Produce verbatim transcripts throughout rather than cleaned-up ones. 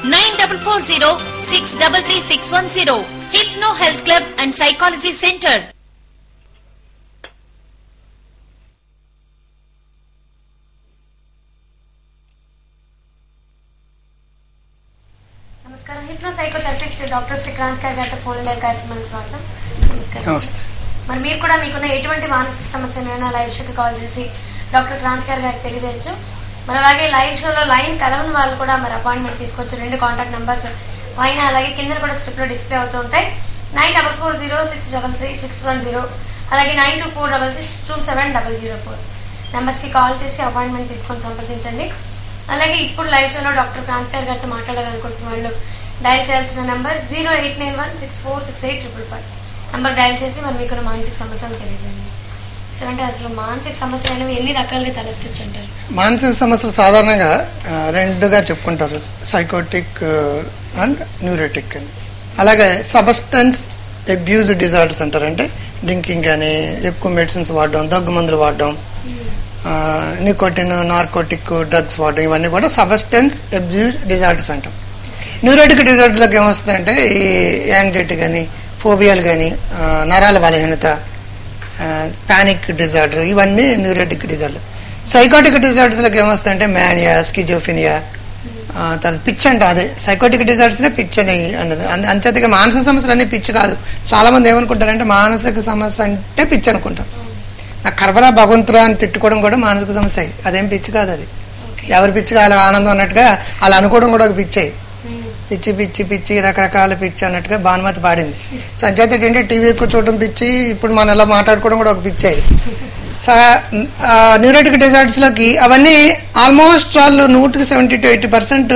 Nine double four zero six double three six one zero. Hypno health club and psychology centre. నమస్కారం. Hypno psychotherapist doctor Shri Kranti గారితో phone line కార్యక్రమానికి స్వాగతం. నమస్కారం. మరి మీరు కూడా మీకున్న ఎటువంటి మానసిక సమస్యనైనా లైవ్ షోకి కాల్ చేసి డాక్టర్ క్రాంతి గారికి తెలియజేయచ్చు. మరి అలాగే లైవ్ షోలో లైన్ కలవని వాళ్ళు కూడా మరి అపాయింట్మెంట్ తీసుకోవచ్చు. రెండు కాంటాక్ట్ నెంబర్స్ పైన అలాగే కింద కూడా స్ట్రిప్ లో డిస్ప్లే అవుతూ ఉంటాయి. Nine double four zero six double three six one zero అలాగే nine two four double six two seven double zero four numbers కి కాల్ చేసి అపాయింట్మెంట్ తీసుకొని సంప్రదించండి. అలాగే ఇప్పుడు లైవ్ షోలో డాక్టర్ క్రాంతి గారితో మాట్లాడాలనుకుంటున్న వాళ్ళు డయల్ చేయాల్సిన number zero eight nine one six four six eight triple five number dial చేసి మరి మీకు మానసిక సమస్యలు తెలియజేయండి. సార్, అంటే అసలు మానసిక సమస్యలు అనేవి ఎన్ని రకాలుగా తలెత్తచ్చు అంటారు? మానసిక సమస్యలు సాధారణంగా రెండుగా చెప్పుకుంటారు, సైకోటిక్ అండ్ న్యూరోటిక్ అని. అలాగే సబ్స్టెన్స్ అబ్యూజ్ డిజార్డర్స్ అంటారు. అంటే డ్రింకింగ్ కానీ, ఎక్కువ మెడిసిన్స్ వాడడం, దగ్గు మందులు వాడడం, నికోటిన్, నార్కోటిక్ డ్రగ్స్ వాడడం, ఇవన్నీ కూడా సబ్స్టెన్స్ అబ్యూజ్ డిజార్డర్స్ అంటాం. న్యూరోటిక్ డిజార్డర్లకు ఏమొస్తుందంటే ఈ యాంగ్జైటీ కానీ, ఫోబియాలు కానీ, నరాల బలహీనత, పానిక్ డిజార్డర్, ఇవన్నీ న్యూరోటిక్ డిజార్డర్. సైకోటిక్ డిజార్డర్స్లోకి ఏమొస్తుందంటే మ్యానియా, స్కిజోఫినియా, తర్వాత పిచ్ అంట. అదే సైకోటిక్ డిజార్డర్స్నే పిచ్ అని అన్నది. అంచేతగా మానసిక సమస్యలు అన్నీ పిచ్చి కాదు. చాలా మంది ఏమనుకుంటారంటే మానసిక సమస్య అంటే పిచ్చి అనుకుంటారు. నాకు కర్వరా భగవంతురా అని తిట్టుకోవడం కూడా మానసిక సమస్య. అదేం పిచ్చి కాదు. అది ఎవరి పిచ్చి కాదు ఆనందం అన్నట్టుగా అలా అనుకోవడం కూడా ఒక పిచ్చే. పిచ్చి పిచ్చి పిచ్చి రకరకాల పిచ్చి అన్నట్టుగా భానుమతి పాడింది. సో అంచేత ఏంటంటే టీవీ ఎక్కువ చూడటం పిచ్చి, ఇప్పుడు మనం ఇలా మాట్లాడుకోవడం కూడా ఒక పిచ్చే. సో న్యూరోటిక్ డిజార్డర్స్లోకి అవన్నీ ఆల్మోస్ట్ వాళ్ళు నూటికి సెవెంటీ టు ఎయిటీ పర్సెంట్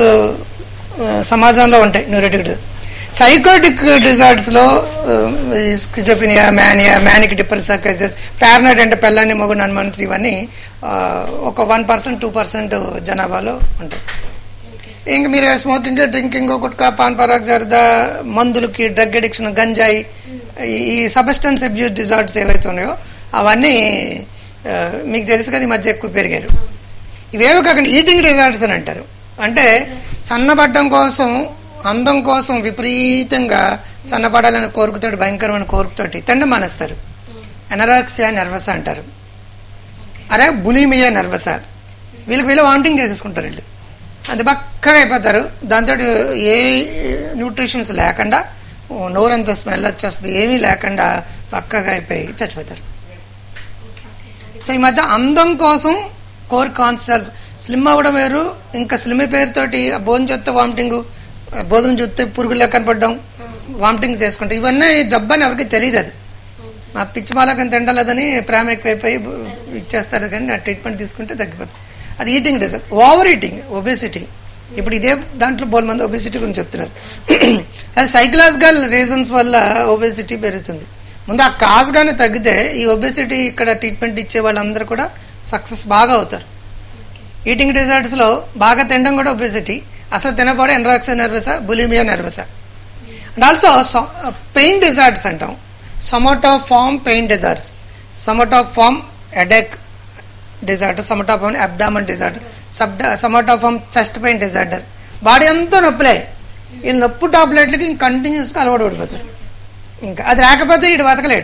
సమాజంలో ఉంటాయి న్యూరోటిక్. సైకోటిక్ డిజార్డర్స్లో స్కిజోఫినియా, మ్యానియా, మ్యానిక్ డిప్రెషన్, సైకోసిస్, పారనాయిడ్ అంటే పెళ్ళాన్ని మొగుడు అనుమానించి ఇవన్నీ ఒక వన్ పర్సెంట్ టూ పర్సెంట్ జనాభాలో ఉంటాయి. ఇంక మీరు స్మోకింగ్, డ్రింకింగ్, గుట్కా, పాన్ పరాగ్, జర్దా, మందులకి, డ్రగ్ అడిక్షన్, గంజాయి, ఈ సబ్స్టెన్స్ అబ్యూజ్ డిజార్డర్స్ ఏవైతే ఉన్నాయో అవన్నీ మీకు తెలుసు కదా, ఈ మధ్య ఎక్కువ పెరిగారు. ఇవేవో కాకుండా ఈటింగ్ డిజార్డర్స్ అని అంటారు. అంటే సన్నబడ్డం కోసం, అందం కోసం విపరీతంగా సన్నపడాలని కోరుకుతాడు, భయంకరమైన కోరుకుతోటి తిండి మానేస్తారు. ఎనరాక్సియా నర్వసా అంటారు. అరే బులిమియా నర్వసా, వీళ్ళకి వీళ్ళు వామిటింగ్ చేసేసుకుంటారు. వీళ్ళు అది బక్కగా అయిపోతారు. దాంతో ఏ న్యూట్రిషన్స్ లేకుండా, నోరంతా స్మెల్ వచ్చేస్తుంది, ఏమీ లేకుండా బక్కగా అయిపోయి చచ్చిపోతారు. సో ఈ మధ్య అందం కోసం కోరిక కాన్సెప్ట్, స్లిమ్ అవ్వడం వేరు, ఇంకా స్లిమ్ పేరుతోటి భోజనం చూస్తే వామిటింగ్, భోజనం చూస్తే పురుగులు కనపడడం, వామిటింగ్ చేసుకుంటాం. ఇవన్నీ జబ్బని ఎవరికి తెలియదు. అది మా పిచ్చి బాలకం తింటలేదని ప్రేమ ఎక్కువైపోయి ఇచ్చేస్తారు, కానీ ఆ ట్రీట్మెంట్ తీసుకుంటే తగ్గిపోతుంది. అది eating disorder. Over eating, obesity. ఇప్పుడు ఇదే దాంట్లో బోల్ మంది ఒబేసిటీ గురించి చెప్తున్నారు. అది సైకలాజికల్ రీజన్స్ వల్ల ఒబేసిటీ పెరుగుతుంది. ముందు ఆ కాజ్ గానే తగ్గితే ఈ ఒబేసిటీ ఇక్కడ ట్రీట్మెంట్ ఇచ్చే వాళ్ళందరూ కూడా సక్సెస్ బాగా అవుతారు. ఈటింగ్ డిజార్డర్స్లో బాగా తినడం కూడా ఒబేసిటీ, అసలు తినకపోవడం anorexia nervosa, bulimia nervosa. And also pain disorders అంటాం. Somatoform pain disorders, somatoform headache disorder, somatoform abdomen disorder, సబ్డా somatoform chest pain disorder. Body అంతా నొప్పులే. ఈ నొప్పు టాబ్లెట్లకి ఇంక కంటిన్యూస్గా అలవాటు పడిపోతారు. ఇంకా అది రాకపోతే ఇటు బతకలేడు,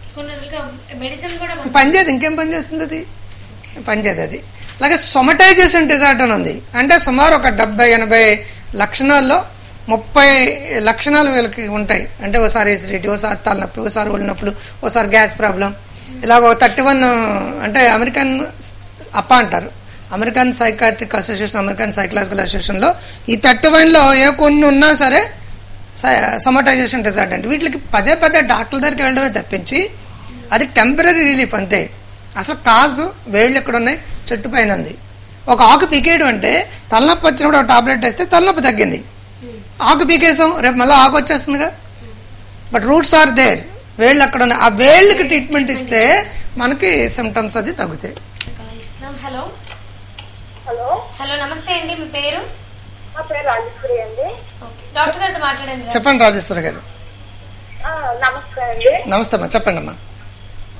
పనిచేయదు. ఇంకేం పని చేస్తుంది అది? పనిచేయదు అది. అలాగే సొమటైజేషన్ డిజార్డర్ ఉంది. అంటే సుమారు ఒక డెబ్బై ఎనభై లక్షణాల్లో ముప్పై లక్షణాలు వీళ్ళకి ఉంటాయి. అంటే ఒకసారి ఎసిడిటీ, ఒకసారి తలనొప్పి, ఒకసారి ఒళ్ళు నొప్పులు, ఒకసారి గ్యాస్ ప్రాబ్లం, ఇలాగ థర్టీ వన్. అంటే అమెరికన్ అప్పా అంటారు, American psychiatric association, American psychological అసోసియేషన్లో ఈ థర్టీ వన్లో ఏ కొన్ని ఉన్నా సరే సొమటైజేషన్ డిజార్డర్ అంటే వీటికి పదే పదే డాక్టర్ దగ్గరికి వెళ్ళడమే తప్పించి అది టెంపరీ రిలీఫ్ అంతే. అసలు కాజు వేళ్ళు ఎక్కడ ఉన్నాయి, చెట్టు పైన ఉంది. ఒక ఆకు పీకేయడం అంటే తలనొప్పి వచ్చినప్పుడు ఒక టాబ్లెట్ వేస్తే తలనొప్పి తగ్గింది. ఆకు పీకేసాం, రేపు మళ్ళీ ఆకు వచ్చేస్తుందిగా. బట్ రూట్స్ ఆర్ దేర్, వేళ్ళు అక్కడ ఉన్నాయి. ఆ వేళ్ళకి ట్రీట్మెంట్ ఇస్తే మనకి సిమ్టమ్స్ అది తగ్గుతాయి. హలో హలో హలో నమస్తే అండి, మీ పేరు? నా పేరు రాజేశ్వరి అండి. డాక్టర్ గారితో మాట్లాడండి. చెప్పండి రాజేశ్వరి గారు. నమస్తే అండి. నమస్తే అమ్మా, చెప్పండి అమ్మా.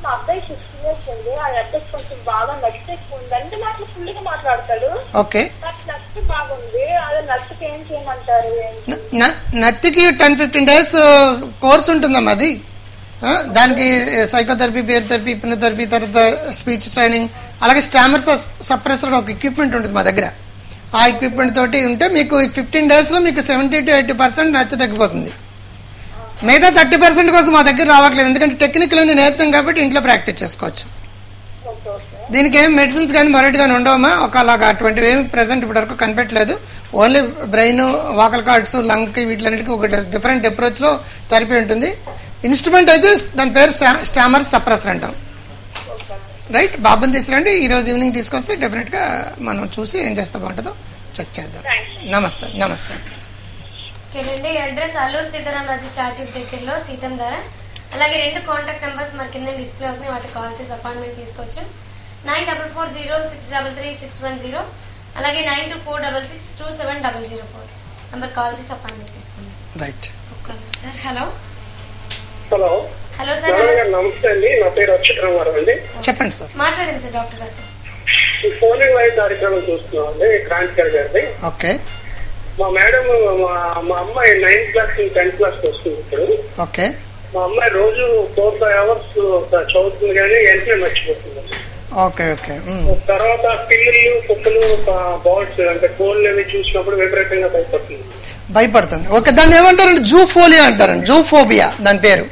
మా అబ్బాయి సిక్స్ ఇయర్స్ అండి. ఆ అబ్బాయి కొంచెం బాగా నచ్చ ఎక్కువ ఉంది. అంటే మాటలు ఫుల్ గా మాట్లాడతాడు. ఓకే, నాకు నచ్చ బాగుంది. అదే నచ్చకి ఏం చేయమంటారు? నత్తికి టెన్ ఫిఫ్టీన్ డేస్ కోర్స్ ఉంటుందమ్మా. అది దానికి సైకోథెరపీ, బిహేవియర్ థెరపీ, హిప్నోథెరపీ, తర్వాత స్పీచ్ ట్రైనింగ్, అలాగే స్టామర్ సప్రెసర్ ఒక ఎక్విప్మెంట్ ఉంటుంది మా దగ్గర. ఆ ఎక్విప్మెంట్ తోటి ఉంటే మీకు ఫిఫ్టీన్ డేస్లో మీకు సెవెంటీ టు ఎయిటీ పర్సెంట్ నత్తి తగ్గిపోతుంది. మిగతా థర్టీ పర్సెంట్ కోసం మా దగ్గర రావట్లేదు, ఎందుకంటే టెక్నికల్ అని నేర్తాం కాబట్టి ఇంట్లో ప్రాక్టీస్ చేసుకోవచ్చు. దీనికి ఏం మెడిసిన్స్ కానీ మరొకటి కానీ ఉండవమ్మా. ఒకలాగా అటువంటివి ఏమి ప్రెసెంట్ ఇప్పటి వరకు కనిపెట్టలేదు. ఓన్లీ బ్రెయిన్, వాకల్ కార్డ్స్, లంగ్కి వీటిలన్నిటికీ ఒక డిఫరెంట్ అప్రోచ్లో థెరపీ ఉంటుంది. ఇన్స్ట్రుమెంట్ అయితే దాని పేరు స్టామర్ సప్రెసర్ అంటాం. రైట్, బాబుని తీసుకురండి. ఈరోజు ఈవినింగ్ తీసుకొస్తే డెఫినెట్గా మనం చూసి ఏం చేస్తే బాగుంటుందో చెక్ చేద్దాం. నమస్తే. నమస్తే. ఓకేనండి, అడ్రస్ అల్లూరు సీతారామరాజు స్టాట్యూ దగ్గరలో సీతం ధర. అలాగే రెండు కాంటాక్ట్ నెంబర్స్ మరి కింద డిస్ప్లే అవుతుంది, వాటికి కాల్ చేసి అపాయింట్మెంట్ తీసుకోవచ్చు. Nine double four zero six double three six one zero అలాగే nine two four double six two seven double zero four number call చేసి అపాయింట్మెంట్ తీసుకోండి. Right. Sir hello. Hello hello sir, నమస్తే అండి. నా పేరు అక్షత్ రామారావు అండి. చెప్పండి సార్. మాట్లాడండి సార్ డాక్టర్ గారితో. ఈ ఫోన్ ఇన్ లైవ్ కార్యక్రమం చూస్తున్నాం అండి, క్రాంతికర్ గారిది. ఓకే. మా మేడం మా అమ్మాయి నైన్త్ క్లాస్ టెన్త్ క్లాస్ వస్తుంది ఇప్పుడు. ఓకే. మా అమ్మాయి రోజు ఫోర్ ఫైవ్ అవర్స్ చదువుతుంది కానీ వెంటనే మర్చిపోతుంది. ఓకే. ఓకే. తర్వాత పిల్లలు కుక్కలు బర్డ్స్ అంటే ఫోన్లు అవి చూసినప్పుడు విపరీతంగా భయపడుతుంది. భయపడుతుంది. ఓకే, దాన్ని ఏమంటారంటే జూఫోలియా అంటారండి, జూఫోబియా దాని పేరు.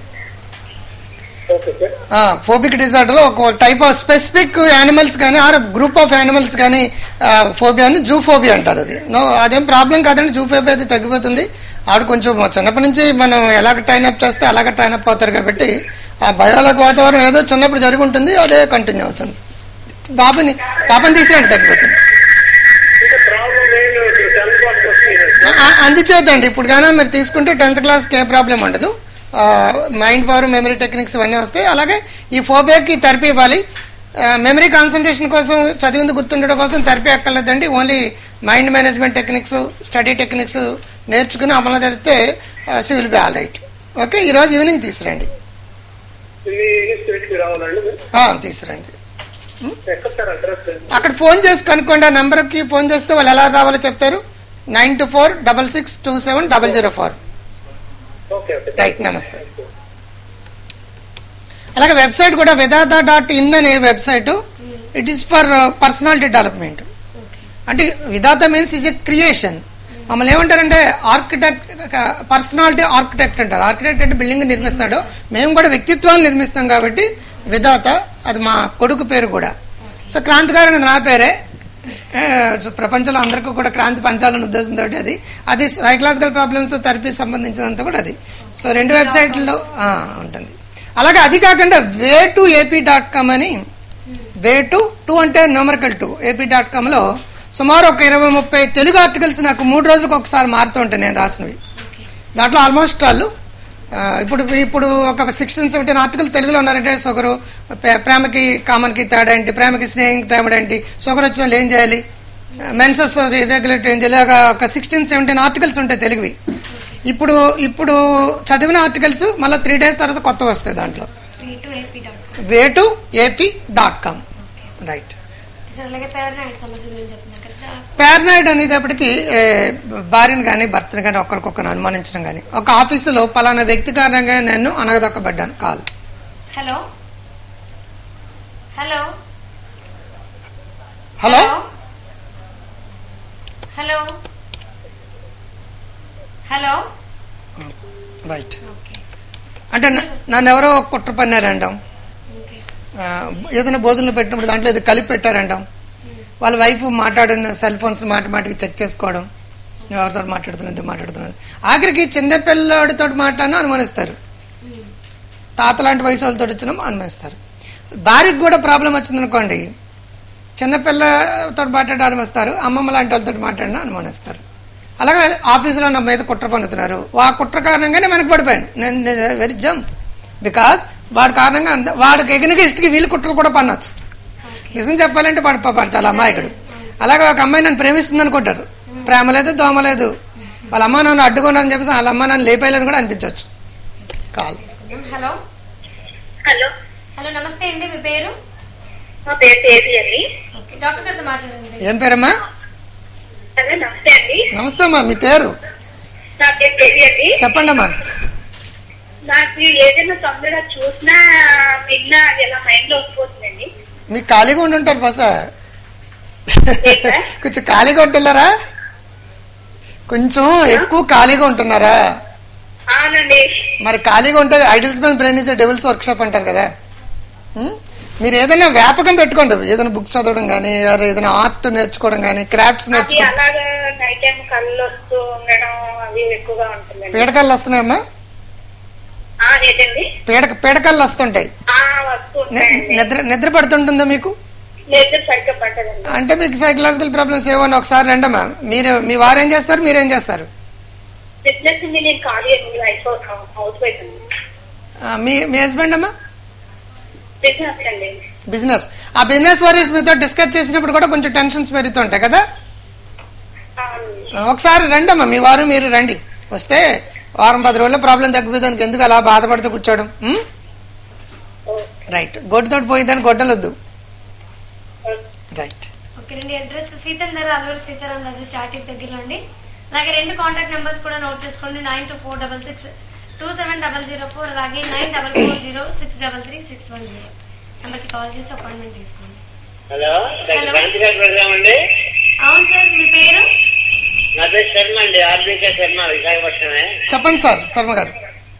ఫోబిక్ డిజార్డర్ లో ఒక టైప్ ఆఫ్ స్పెసిఫిక్ యానిమల్స్ కానీ ఆర్ గ్రూప్ ఆఫ్ యానిమల్స్ కానీ ఫోబియాని జూఫోబియా అంటారు. అది నో అదేం ప్రాబ్లం కాదండి, జూఫోబియా అది తగ్గిపోతుంది. ఆవిడ కొంచెం చిన్నప్పటి నుంచి మనం ఎలాగ ట్రైన్ అప్ చేస్తే అలాగ ట్రైన్ అప్ అవుతారు కాబట్టి ఆ భయాలకు వాతావరణం ఏదో చిన్నప్పుడు జరిగి ఉంటుంది, అదే కంటిన్యూ అవుతుంది. బాబుని పాపని తీసుకురండి, తగ్గిపోతుంది. అందుచేతండి ఇప్పుడు కానీ మీరు తీసుకుంటే టెన్త్ క్లాస్కి ఏ ప్రాబ్లం ఉండదు. మైండ్ పవర్, మెమరీ టెక్నిక్స్ ఇవన్నీ వస్తాయి. అలాగే ఈ ఫోబియాకి థెరపీ ఇవ్వాలి. మెమరీ కాన్సన్ట్రేషన్ కోసం, చదివింది గుర్తుండడం కోసం థెరపీ ఎక్కర్లేదండి. Only mind management techniques, study techniques నేర్చుకుని అమలు జరిగితే she will be all right. Okay, ఈరోజు ఈవినింగ్ తీసుకురండి. తీసుకురండి. అక్కడ ఫోన్ చేసి కనుక్కోండి. ఆ నెంబర్కి ఫోన్ చేస్తే వాళ్ళు ఎలా రావాలో చెప్తారు. Nine two four double six two seven double zero four right. నమస్తే. అలాగే వెబ్సైట్ కూడా విధాత డాట్ ఇన్ అనే website. It is for personality development. అంటే Vidhata means is a creation. మమ్మల్ని ఏమంటారంటే ఆర్కిటెక్ట్, పర్సనాలిటీ ఆర్కిటెక్ట్ అంటారు. ఆర్కిటెక్ట్ అంటే బిల్డింగ్ నిర్మిస్తాడు, మేము కూడా వ్యక్తిత్వాలు నిర్మిస్తాం కాబట్టి విధాత. అది మా కొడుకు పేరు కూడా. సో క్రాంతి గారు అనేది నా పేరే. ప్రపంచంలో అందరికీ కూడా క్రాంతి పంచాలని ఉద్దేశంతో అది అది సైకలాజికల్ ప్రాబ్లమ్స్ థెరపీ సంబంధించినంత కూడా అది. సో రెండు వెబ్సైట్లో ఉంటుంది. అలాగే అది కాకుండా way to AP dot com అని, వే టు టూ అంటే న్యూమరికల్ టూ ఏపీ డాట్ కామ్లో సుమారు ఒక ఇరవై ముప్పై తెలుగు ఆర్టికల్స్ నాకు మూడు రోజులకు ఒకసారి మారుతూ ఉంటాయి నేను రాసినవి. దాంట్లో ఆల్మోస్ట్ వాళ్ళు ఇప్పుడు ఇప్పుడు ఒక సిక్స్టీన్ సెవెంటీన్ ఆర్టికల్ తెలుగులో ఉన్నారంటే షుగరు, ప్రేమకి కామన్కి తేడా ఏంటి, ప్రేమకి స్నేహికి తేడా ఏంటి, షుగర్ వచ్చిన వాళ్ళు ఏం చేయాలి, మెన్సెస్ ఇర్రెగ్యులేటర్ ఏం చేయాలి, ఒక సిక్స్టీన్ సెవెంటీన్ ఆర్టికల్స్ ఉంటాయి తెలుగువి. ఇప్పుడు ఇప్పుడు చదివిన ఆర్టికల్స్ మళ్ళీ త్రీ డేస్ తర్వాత కొత్త వస్తాయి దాంట్లో. Way to AP dot com right. Paranoid అనేటప్పటికి భార్యను కానీ భర్తను కానీ ఒకరికొకరు అనుమానించడం కానీ, ఒక ఆఫీసులో పలానా వ్యక్తి కారణంగా నేను అనగదొక్కబడ్డాను. Call. Hello hello hello hello hello right. అంటే నన్ను ఎవరో కుట్ర పన్నారంటాం, ఏదైనా బోధనలు పెట్టినప్పుడు దాంట్లో ఇది కలిపి పెట్టారంటాం, వాళ్ళ వైఫ్ మాట్లాడిన సెల్ ఫోన్స్ మాటిమాటికి చెక్ చేసుకోవడం, ఎవరితో మాట్లాడుతున్నది మాట్లాడుతున్నది ఆఖరికి చిన్న పిల్లాడితో మాట్లాడినా అనుమానిస్తారు, తాత లాంటి వయసు వాళ్ళతో వచ్చినా అనుమానిస్తారు. భార్యకి కూడా ప్రాబ్లం వచ్చిందనుకోండి, చిన్నపిల్లతో మాట్లాడి అనుమానిస్తారు, అమ్మమ్మ లాంటి వాళ్ళతో మాట్లాడినా అనుమానిస్తారు. అలాగే ఆఫీసులో నా మీద కుట్ర పన్నుతున్నారు, ఆ కుట్ర కారణంగానే మనకు పడిపోయాను నేను. వెరీ జంప్ బికాస్ వాడి కారణంగా వాడికి ఎగనిగిస్ట్కి వీళ్ళు కుట్రలు కూడా పన్నొచ్చు. నిజం చెప్పాలంటే వాడు పాపాడు చాలా అమాయకుడు. అలాగే ఒక అమ్మాయి నన్ను ప్రేమిస్తుంది అనుకుంటారు, ప్రేమ లేదు దోమ లేదు, వాళ్ళ అమ్మ నన్ను అడ్డుకున్నారని చెప్పేసి వాళ్ళ అమ్మ నన్ను లేపేయాలని కూడా అనిపించవచ్చు. కాల్. హలో హలో హలో నమస్తే అండి, మీ పేరు? మా పేరు తేజీ అండి. ఓకే, డాక్టర్ గారితో మాట్లాడండి. ఏం పేరమ్మా? అదే నమస్తే అండి. నమస్తే అమ్మా, మీ పేరు? నా పేరు తేజీ అండి. చెప్పండి అమ్మా. నాకు ఏదైనా తొందరగా చూసినా విన్నా ఎలా మైండ్ లో వస్తుందండి. మీకు ఖాళీగా ఉండి ఉంటారు బసా, కొంచెం ఖాళీగా ఉంటున్నారా? కొంచెం ఎక్కువ ఖాళీగా ఉంటున్నారా? అవునండి. మరి ఖాళీగా ఉంటే idles men brain is devil's workshop అంటారు కదా. మీరు ఏదైనా వ్యాపకం పెట్టుకోండి, ఏదైనా బుక్స్ చదవడం కానీ, ఏదైనా ఆర్ట్ నేర్చుకోవడం కానీ, క్రాఫ్ట్స్ నేర్చుకోవడం. అలాగా నైట్ టైం కళ్ళు వస్తూ ఉండడం అవి ఎక్కువగా ఉంటుంది. పీడకళ్ళు వస్తున్నాయమ్మా? పీడక పీడకళ్ళు వస్తుంటాయి. నిద్ర నిద్ర పడుతుంటుందా మీకు? అంటే మీకు సైకలాజికల్ ప్రాబ్లమ్స్ ఏమన్నా ఒకసారి రండమ్మా. మీరు మీ వారు ఏం చేస్తారు, మీరేం చేస్తారు? మీ మీ హస్బెండ్ అమ్మా? బిజినెస్. ఆ బిజినెస్ వరీస్ మీతో డిస్కస్ చేసినప్పుడు కూడా కొంచెం టెన్షన్స్ పెరుగుతుంటాయి కదా. ఒకసారి రండమ్మా, మీ వారు మీరు రండి. వస్తే వారం పది రోజుల్లో ప్రాబ్లం తగ్గిపోయేదానికి ఎందుకు అలా బాధపడుతూ కూర్చోవడం? రైట్. గొడ్డుతోటి పోయేదాన్ని గొడ్డలొద్దు. రైట్. ఓకే అండి, అడ్రస్ సీతందర్ అల్లూరు సీతారాం రాజు స్టార్టింగ్ దగ్గరలో అండి. అలాగే రెండు కాంటాక్ట్ నెంబర్స్ కూడా నోట్ చేసుకోండి. Nine two four double six two seven double zero four అలాగే nine double four zero six double three six one zero నెంబర్కి కాల్ చేసి అపాయింట్మెంట్ తీసుకోండి. హలో, అవును సార్, మీ పేరు? నా పేరు శర్మ అండి, ఆర్బీకే శర్మ, విశాఖపట్నమే. చెప్పండి సార్. శర్మ గారు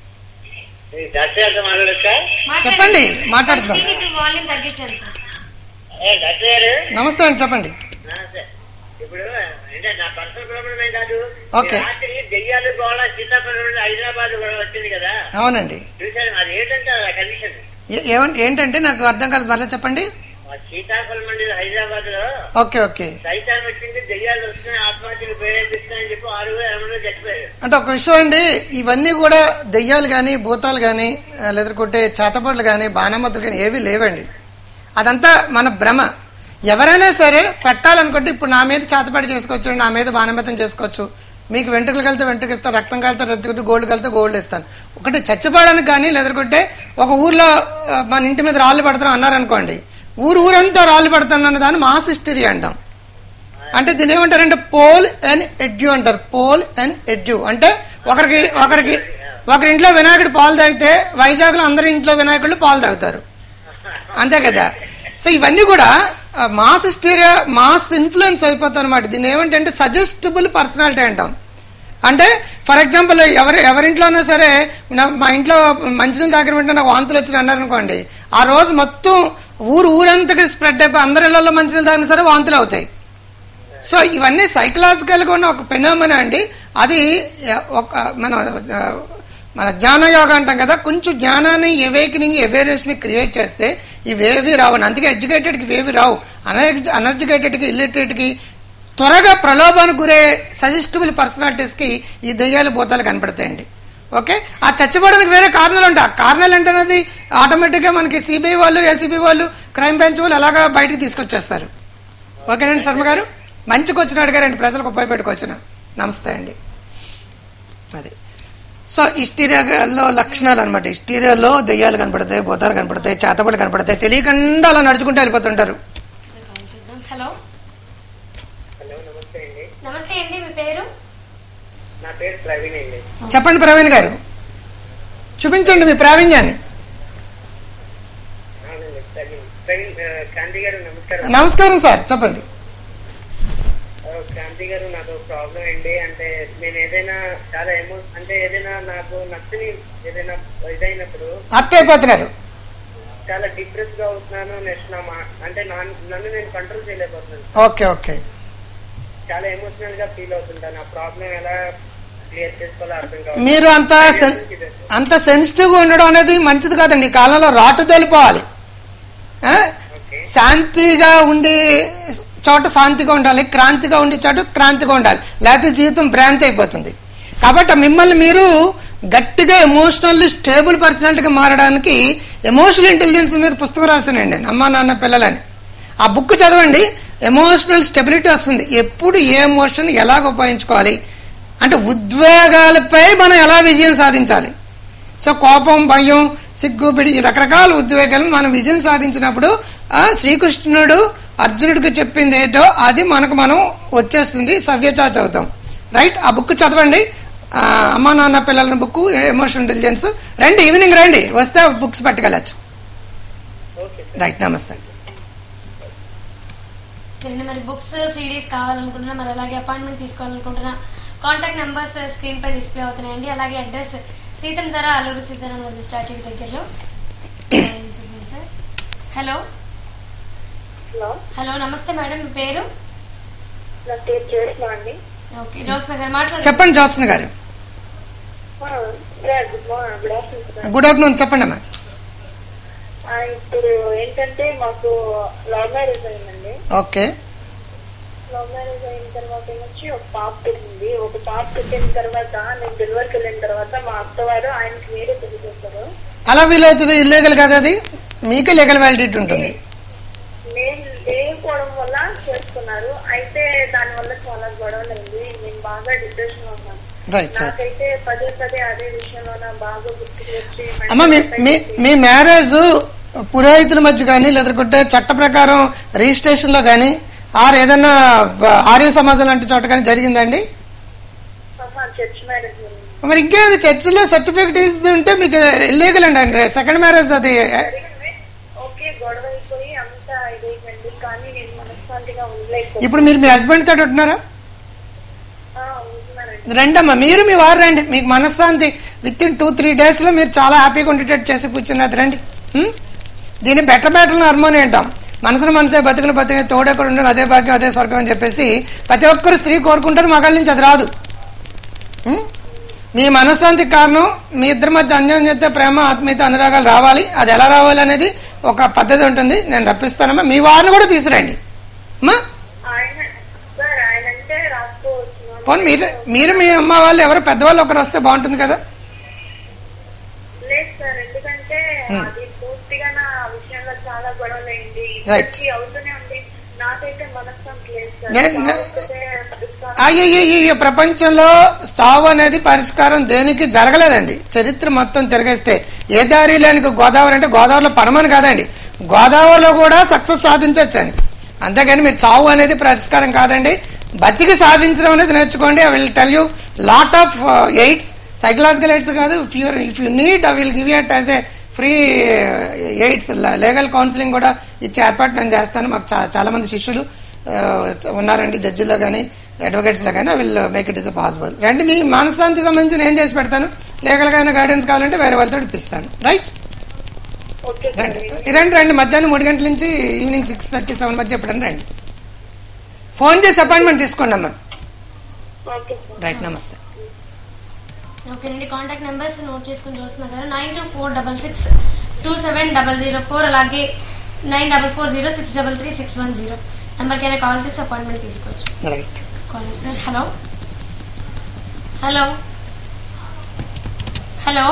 చెప్పండి, మాట్లాడుతున్నాం. వాల్యూమ్ తగ్గించండి సార్. డాక్టర్ గారు నమస్తే అండి, చెప్పండి. ఇప్పుడు అంటే నా పర్సనల్ ప్రాబ్లం ఏం కాదు. ఓకే. రాత్రి దెయ్యాలు గోళ సీతాఫలం హైదరాబాద్ కూడా వచ్చింది కదా. అవునండి. చూసారు, అది ఏంటంటే కండిషన్ ఏంటంటే నాకు అర్థం కాదు, మరలా చెప్పండి. సీతాఫలం అండి హైదరాబాద్ లో. Okay okay. సైతాన్ వచ్చింది, దెయ్యాలు వస్తున్నాయి, ఆత్మహత్యలు ప్రేరేపిస్తున్నాయని చెప్పి ఆరుగురు ఏమన్నా చచ్చిపోయారు. అంటే ఒక విషయం అండి, ఇవన్నీ కూడా దెయ్యాలు కానీ, భూతాలు కానీ, లేదంటే చేతపడులు కానీ, బాణమతులు కానీ ఏవి లేవండి. అదంతా మన భ్రమ. ఎవరైనా సరే పెట్టాలనుకుంటే ఇప్పుడు నా మీద చేతపడి చేసుకోవచ్చు, నా మీద బాణమతం చేసుకోవచ్చు. మీకు వెంట్రుకలు కలితే వెంట్రుకలు ఇస్తాను, రక్తం కలితే రక్తం, గోల్డ్ కలితే గోల్డ్ ఇస్తాను. ఒకటి చచ్చిపోవడానికి కానీ, లేదంటే ఒక ఊర్లో మన ఇంటి మీద రాళ్ళు పడతాం అన్నారనుకోండి, ఊరు ఊరంతా రాళ్ళు పడతాను అన్న దాన్ని మాస్ హిస్టరీ అంటాం. అంటే దీని ఏమంటారంటే పోల్ అండ్ ఎడ్యూ అంటారు. పోల్ అండ్ ఎడ్యూ అంటే ఒకరికి ఒకరికి ఒకరింట్లో వినాయకుడు పాలు తాగితే వైజాగ్ లో అందరి ఇంట్లో వినాయకుడు పాలు తాగుతారు, అంతే కదా. సో ఇవన్నీ కూడా మాస్ హిస్టీరియా, మాస్ ఇన్ఫ్లుయెన్స్ అయిపోతాయి అనమాట. దీన్ని ఏమంటే సజెస్టబుల్ పర్సనాలిటీ అంటాం. అంటే ఫర్ ఎగ్జాంపుల్ ఎవరి ఎవరింట్లోనా సరే మా ఇంట్లో మంచినీళ్ళు తాగిన వెంటనే నాకు వాంతులు వచ్చి అన్నారనుకోండి, ఆ రోజు మొత్తం ఊరు ఊరంతకి స్ప్రెడ్ అయిపోయి అందరి ఇళ్లలో మంచినీళ్ళు తాగినా సరే వాంతులు అవుతాయి. సో ఇవన్నీ సైకలాజికల్గా ఉన్న ఒక ఫెనోమెనా అండి. అది ఒక మన మన జ్ఞానయోగం అంటాం కదా, కొంచెం జ్ఞానాన్ని ఎవేకనింగ్ అవేర్నెస్ని క్రియేట్ చేస్తే ఇవేవి రావు. అందుకే ఎడ్యుకేటెడ్కి ఇవేవి రావు. అన్ఎడ్యుకేటెడ్కి, ఇల్లిటరేట్కి త్వరగా ప్రలోభానికి గురే సజెస్టబుల్ పర్సనాలిటీస్కి ఈ దెయ్యాలు భూతాలు కనపడతాయండి. ఓకే. ఆ చచ్చిపోవడానికి వేరే కారణాలు ఉంటాయి. ఆ కారణాలు ఏంటనేది ఆటోమేటిక్గా మనకి సిబిఐ వాళ్ళు, ఏసీబీ వాళ్ళు, క్రైమ్ బ్రాంచ్ వాళ్ళు అలాగా బయటికి తీసుకొచ్చేస్తారు. ఓకేనండి శర్మ గారు, మంచికి వచ్చిన అడిగారండి, ప్రజలకు ఉపయోగపెట్టుకొచ్చిన. నమస్తే అండి. అది సో హిస్టీరియాలో లక్షణాలు అనమాట. హిస్టీరియాలో దెయ్యాలు కనపడతాయి, భూతాలు కనపడతాయి, చేతబడులు కనపడతాయి, తెలియకుండా అలా నడుచుకుంటూ వెళ్ళిపోతుంటారు. హలో, నమస్తే అండి, మీ పేరు? నా పేరు ప్రవీణ్ అండి. చెప్పండి ప్రవీణ్ గారు, చూపించండి మీ ప్రావీణ్యాన్ని. నమస్కారం సార్, చెప్పండి. క్రాంతి గారు, నాకు ప్రాబ్లం ఏంటి అంటే నేను ఏదైనా చాలా ఎమో అంటే ఏదైనా నాకు నచ్చని ఏదైనా ఇదైనప్పుడు అట్ అయిపోతున్నారు, చాలా డిప్రెస్ గా అవుతున్నాను. నెక్స్ట్ నా అంటే నన్ను నేను కంట్రోల్ చేయలేకపోతున్నాను. Okay okay. చాలా ఎమోషనల్ గా ఫీల్ అవుతుంటాను. ఆ ప్రాబ్లం ఎలా క్లియర్ చేసుకోవాలో అర్థం కావాలి. మీరు అంత అంత సెన్సిటివ్ గా ఉండడం అనేది మంచిది కాదండి. ఈ కాలంలో రాటు తేలిపోవాలి. శాంతిగా ఉండి చోట శాంతిగా ఉండాలి, క్రాంతిగా ఉండే చోట క్రాంతిగా ఉండాలి, లేకపోతే జీవితం భ్రాంతి అయిపోతుంది. కాబట్టి మిమ్మల్ని మీరు గట్టిగా ఎమోషనల్లీ స్టేబుల్ పర్సనాలిటీగా మారడానికి ఎమోషనల్ ఇంటెలిజెన్స్ మీద పుస్తకం రాశానండి, అమ్మా నాన్న పిల్లలని. ఆ బుక్ చదవండి, ఎమోషనల్ స్టెబిలిటీ వస్తుంది. ఎప్పుడు ఏ ఎమోషన్ ఎలాగ ఉపయోగించుకోవాలి అంటే ఉద్వేగాలపై మనం ఎలా విజయం సాధించాలి. సో కోపం, భయం, సిగ్గు పిడి ఈ రకరకాల ఉద్వేగాలు మనం విజయం సాధించినప్పుడు ఆ శ్రీకృష్ణుడు అర్జునుడికి చెప్పింది ఏంటో అది మనకు మనం వచ్చేస్తుంది, సవ్యచాచి అవుతాం. రైట్, ఆ బుక్ చదవండి, అమ్మా నాన్న పిల్లల బుక్ ఎమోషనల్ ఇంటెలిజెన్స్. రండి, ఈవినింగ్ రండి, వస్తే బుక్స్ పట్టుకెళ్ళచ్చు. రైట్, నమస్తే. మరి బుక్స్ సిడీస్ కావాలనుకుంటున్నా, మరి అలాగే అపాయింట్మెంట్ తీసుకోవాలనుకుంటున్నా, కాంటాక్ట్ నెంబర్స్ స్క్రీన్ పై డిస్ప్లే అవుతున్నాయండి. అలాగే address Seethammadhara Alluri Seetharam statue దగ్గరలో. సార్ హలో హలో నమస్తే మేడం, మీ పేరు? ఓకే, జ్యోత్స్న గారు మాట్లాడండి. చెప్పండి జ్యోత్స్న గారు. గుడ్ ఆఫ్టర్నూన్, చెప్పండి అమ్మా. ఇప్పుడు ఏంటంటే మాకు లవ్ మ్యారేజ్ అయిందండి. ఓకే, లవ్ మ్యారేజ్ అయిన తర్వాత నుంచి ఒక పాప పుట్టింది. ఒక పాప పుట్టిన తర్వాత నేను డెలివరీకి వెళ్ళిన తర్వాత మా అత్తవారు ఆయనకి మీరే పెళ్లి చేస్తారు. అలా వీలవుతుంది, ఇల్లీగల్ కదా అది, మీకే లీగల్ వ్యాలిడిటీ ఉంటుంది. నేను లేకపోవడం వల్ల చేసుకున్నారు. అయితే దాని వల్ల చాలా గొడవలు అయింది. నేను బాగా డిప్రెషన్ లో ఉన్నాను. నాకైతే పదే పదే అదే విషయంలో బాగా గుర్తుకు వచ్చి అమ్మా మీ మ్యారేజ్ పురోహితుల మధ్య కానీ లేదంటే చట్ట ప్రకారం రిజిస్ట్రేషన్ లో కానీ ఆర్ ఏదన్నా ఆర్య సమాజం లాంటి చోట కానీ జరిగిందండి? Church marriage. మరి ఇంకేది చర్చిలో సర్టిఫికెట్ ఇస్తే ఉంటే మీకు ఇల్లీగల్ అండి. సెకండ్ మ్యారేజ్ అది ఓకే, గొడవ అయిపోయి అంతా ఇదైపోయింది. కానీ నేను మనశ్శాంతిగా ఉండలేకపోయాను. ఇప్పుడు మీరు మీ హస్బెండ్ తోటి ఉంటున్నారా? రండమ్మా, మీరు మీ వారు రండి, మీకు మనశ్శాంతి within two three days లో మీరు చాలా హ్యాపీగా ఉండేటట్టు చేసి కూర్చున్నది. రండి, దీన్ని బెటర్ బెటర్ హార్మోని అంటాం. మనసును మనసే బతుకులు బతికే తోడెక్కడ ఉండరు, అదే భాగ్యం అదే స్వర్గం అని చెప్పేసి ప్రతి ఒక్కరు స్త్రీ కోరుకుంటారు, మగాళ్ళ నుంచి అది రాదు. మీ మనశ్శాంతికి కారణం మీ ఇద్దరి మధ్య అన్యోన్యత, ప్రేమ, ఆత్మీయత, అనురాగాలు రావాలి. అది ఎలా రావాలి అనేది ఒక పద్ధతి ఉంటుంది, నేను రప్పిస్తానమ్మా. మీ వారిని కూడా తీసుకురండి అమ్మా. పోనీ మీరు మీరు మీ అమ్మ వాళ్ళు ఎవరు పెద్దవాళ్ళు ఒకరు వస్తే బాగుంటుంది కదా. అయ్యో, ప్రపంచంలో చావు అనేది పరిష్కారం దేనికి జరగలేదండి. చరిత్ర మొత్తం తిరగేస్తే ఏ దారి లేని గోదావరి అంటే గోదావరిలో పడమని కాదండి, గోదావరిలో కూడా సక్సెస్ సాధించవచ్చు అని. అంతేగాని మీరు చావు అనేది పరిష్కారం కాదండి. బతికి సాధించడం అనేది నేర్చుకోండి. I will tell you lot of aids, psychological aids కాదు, if you if you need I will give you it as a free aids legal counselling కూడా ఇచ్చే ఏర్పాటు నేను చేస్తాను. మాకు చాలా మంది శిష్యులు ఉన్నారండి, జడ్జిలో కానీ అడ్వకేట్స్లో కానీ. I will make it is possible. రండి, మీ మనశ్శాంతి సంబంధించి నేను చేసి పెడతాను. లీగల్గా అయినా గైడెన్స్ కావాలంటే వేరే వాళ్ళతో ఇప్పిస్తాను. రైట్, రండి రండి రండి మధ్యాహ్నం మూడు గంటల నుంచి ఈవినింగ్ సిక్స్ థర్టీ సెవెన్ మధ్య ఎప్పుడన్నా రండి. ఫోన్ చేసి అపాయింట్మెంట్ తీసుకోండి అమ్మా. రైట్, నమస్తే. ఓకేనండి, కాంటాక్ట్ నెంబర్స్ నోట్ చేసుకుని చూస్తున్నారు. Nine two four double six two seven double zero four అలాగే nine double four zero six double three six one zero నెంబర్కైనా కాల్ చేసి అపాయింట్మెంట్ తీసుకోవచ్చు. Right, caller sir. Hello hello hello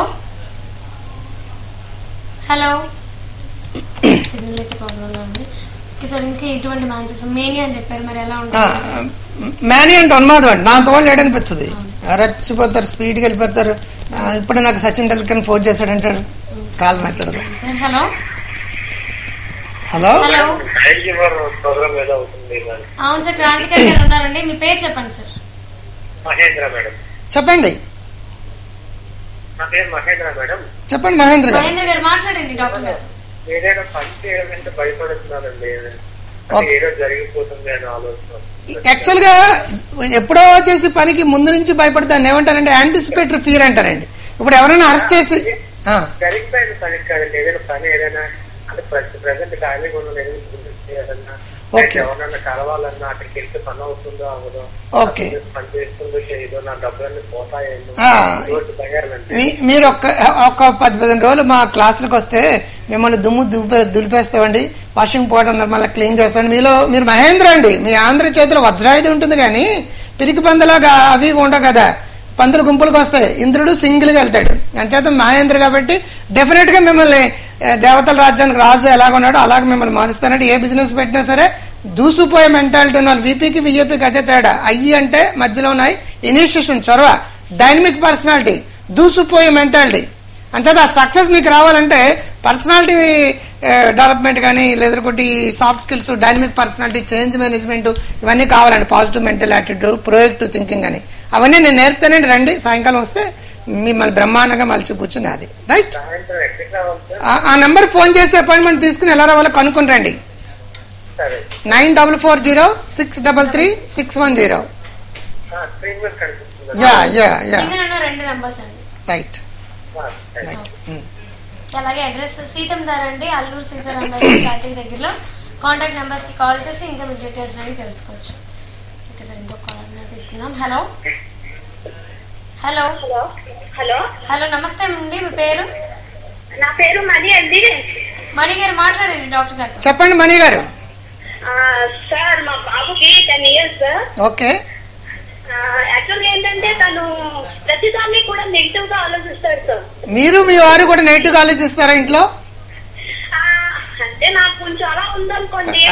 hello signal అయితే problem ఉంది. Sir ఇంకా ఇటువంటి matches mania అని చెప్పారు, మరి ఎలా ఉంటుంది? మేనియా అంటే ఉన్మాదం అండి, నా తోడు లేడనిపిస్తుంది. రచ్చిపోతారు, స్పీడ్కి వెళ్ళిపోతారు. ఇప్పుడు నాకు సచిన్ టెండూల్కర్ ఫోన్ చేశాడు అంటాడు, కాల్ మాట్లాడదు. హలో హలో హలో అవును సార్, క్రాంతికారి గారు ఉన్నారండి, మీ పేరు చెప్పండి సార్. మహేంద్ర మేడం. చెప్పండి. నా పేరు మహేంద్ర మేడం. చెప్పండి మహేంద్ర గారు. మహేంద్ర గారు మాట్లాడండి డాక్టర్ గారు. ఏదైనా పని చేయడానికి భయపడుతున్నానండి, ఏదో జరిగిపోతుంది అని ఆలోచన. యాక్చువల్ గా ఎప్పుడో చేసి పనికి ముందు నుంచి భయపడతాను ఏమంటారంటే యాంటిసిపేటరీ ఫియర్ అంటారండి. ఇప్పుడు ఎవరైనా అరెస్ట్ చేసి జరిగిపోయిన పని కాదండి, ఏదైనా పని ఏదైనా అంటే ప్రజెంట్ ఖాళీగా ఉన్న ఏదన్నా ఎవరన్నా కలవాలన్నా అక్కడికి వెళ్తే పని అవుతుందో అవ్వదో, పని చేస్తుందో చేయదో, నా డబ్బులన్నీ పోతాయేమో. మీరు ఒక్క ఒక పది పదిహేను రోజులు మా క్లాసులకు వస్తే మిమ్మల్ని దుమ్ము దులిపే దులిపేస్తామండి, వాషింగ్ పౌడర్ మళ్ళీ క్లీన్ చేస్తామండి. మీలో మీరు మహేంద్ర అండి, మీ ఆంధ్ర చేతిలో వజ్రాయుధం ఉంటుంది కానీ పిరికి పందలాగా అవి ఉండవు కదా, పందులు గుంపులకు వస్తాయి. ఇంద్రుడు సింగిల్ గా వెళ్తాడు, అంచేత మహేంద్ర కాబట్టి డెఫినెట్ గా మిమ్మల్ని దేవతల రాజ్యానికి రాజు ఎలాగున్నాడో అలాగే మిమ్మల్ని మారుస్తానంటే ఏ బిజినెస్ పెట్టినా సరే దూసుపోయే మెంటాలిటీ ఉన్న వాళ్ళు. వీపీకి విఏపీకి అదే తేడా. అయ్యి అంటే మధ్యలో ఉన్నాయి ఇనిషియేషన్, చొరవ, డైనమిక్ పర్సనాలిటీ, దూసుపోయే మెంటాలిటీ. అంచేత ఆ సక్సెస్ మీకు రావాలంటే పర్సనాలిటీ డెవలప్మెంట్ కానీ లేదంటే soft skills, dynamic personality, change management ఇవన్నీ కావాలండి. Positive mental attitude, proactive thinking అని అవన్నీ నేను నేర్పుతానండి. రండి సాయంకాలం వస్తే మిమ్మల్ని బ్రహ్మాండంగా మలిచి కూర్చుని అది రైట్. ఆ నెంబర్ ఫోన్ చేసి అపాయింట్మెంట్ తీసుకుని ఎలా రావాలో కనుక్కుని రండి. Nine double four zero six double three six one zero. Yeah yeah yeah రెండు నెంబర్స్ అండి. రైట్. అలాగే అడ్రస్ సీతం ధర అండి, అల్లూరు సీతారాం స్టార్టింగ్ దగ్గరలో. కాంటాక్ట్ నెంబర్స్ కి కాల్ చేసి ఇంకా మీ డీటెయిల్స్ అనేవి తెలుసుకోవచ్చు. ఓకే సార్, ఇంకొక కాల్ తీసుకుందాం. హలో హలో హలో హలో నమస్తే అండి, మీ పేరు? నా పేరు మణి అండి. మణి గారు మాట్లాడండి డాక్టర్ గారు. చెప్పండి మణి గారు. సార్ మా బాబుకి టెన్ ఇయర్స్. ఓకే. యాక్చువల్గా ఏంటంటే తను ప్రతిదాన్ని కూడా నెగిటివ్ గా ఆలోచిస్తాడు సార్. మీరు మీ వారు కూడా నెగిటివ్ గా ఆలోచిస్తారా ఇంట్లో? అంటే నాకు కొంచెం అలా ఉందనుకోండి.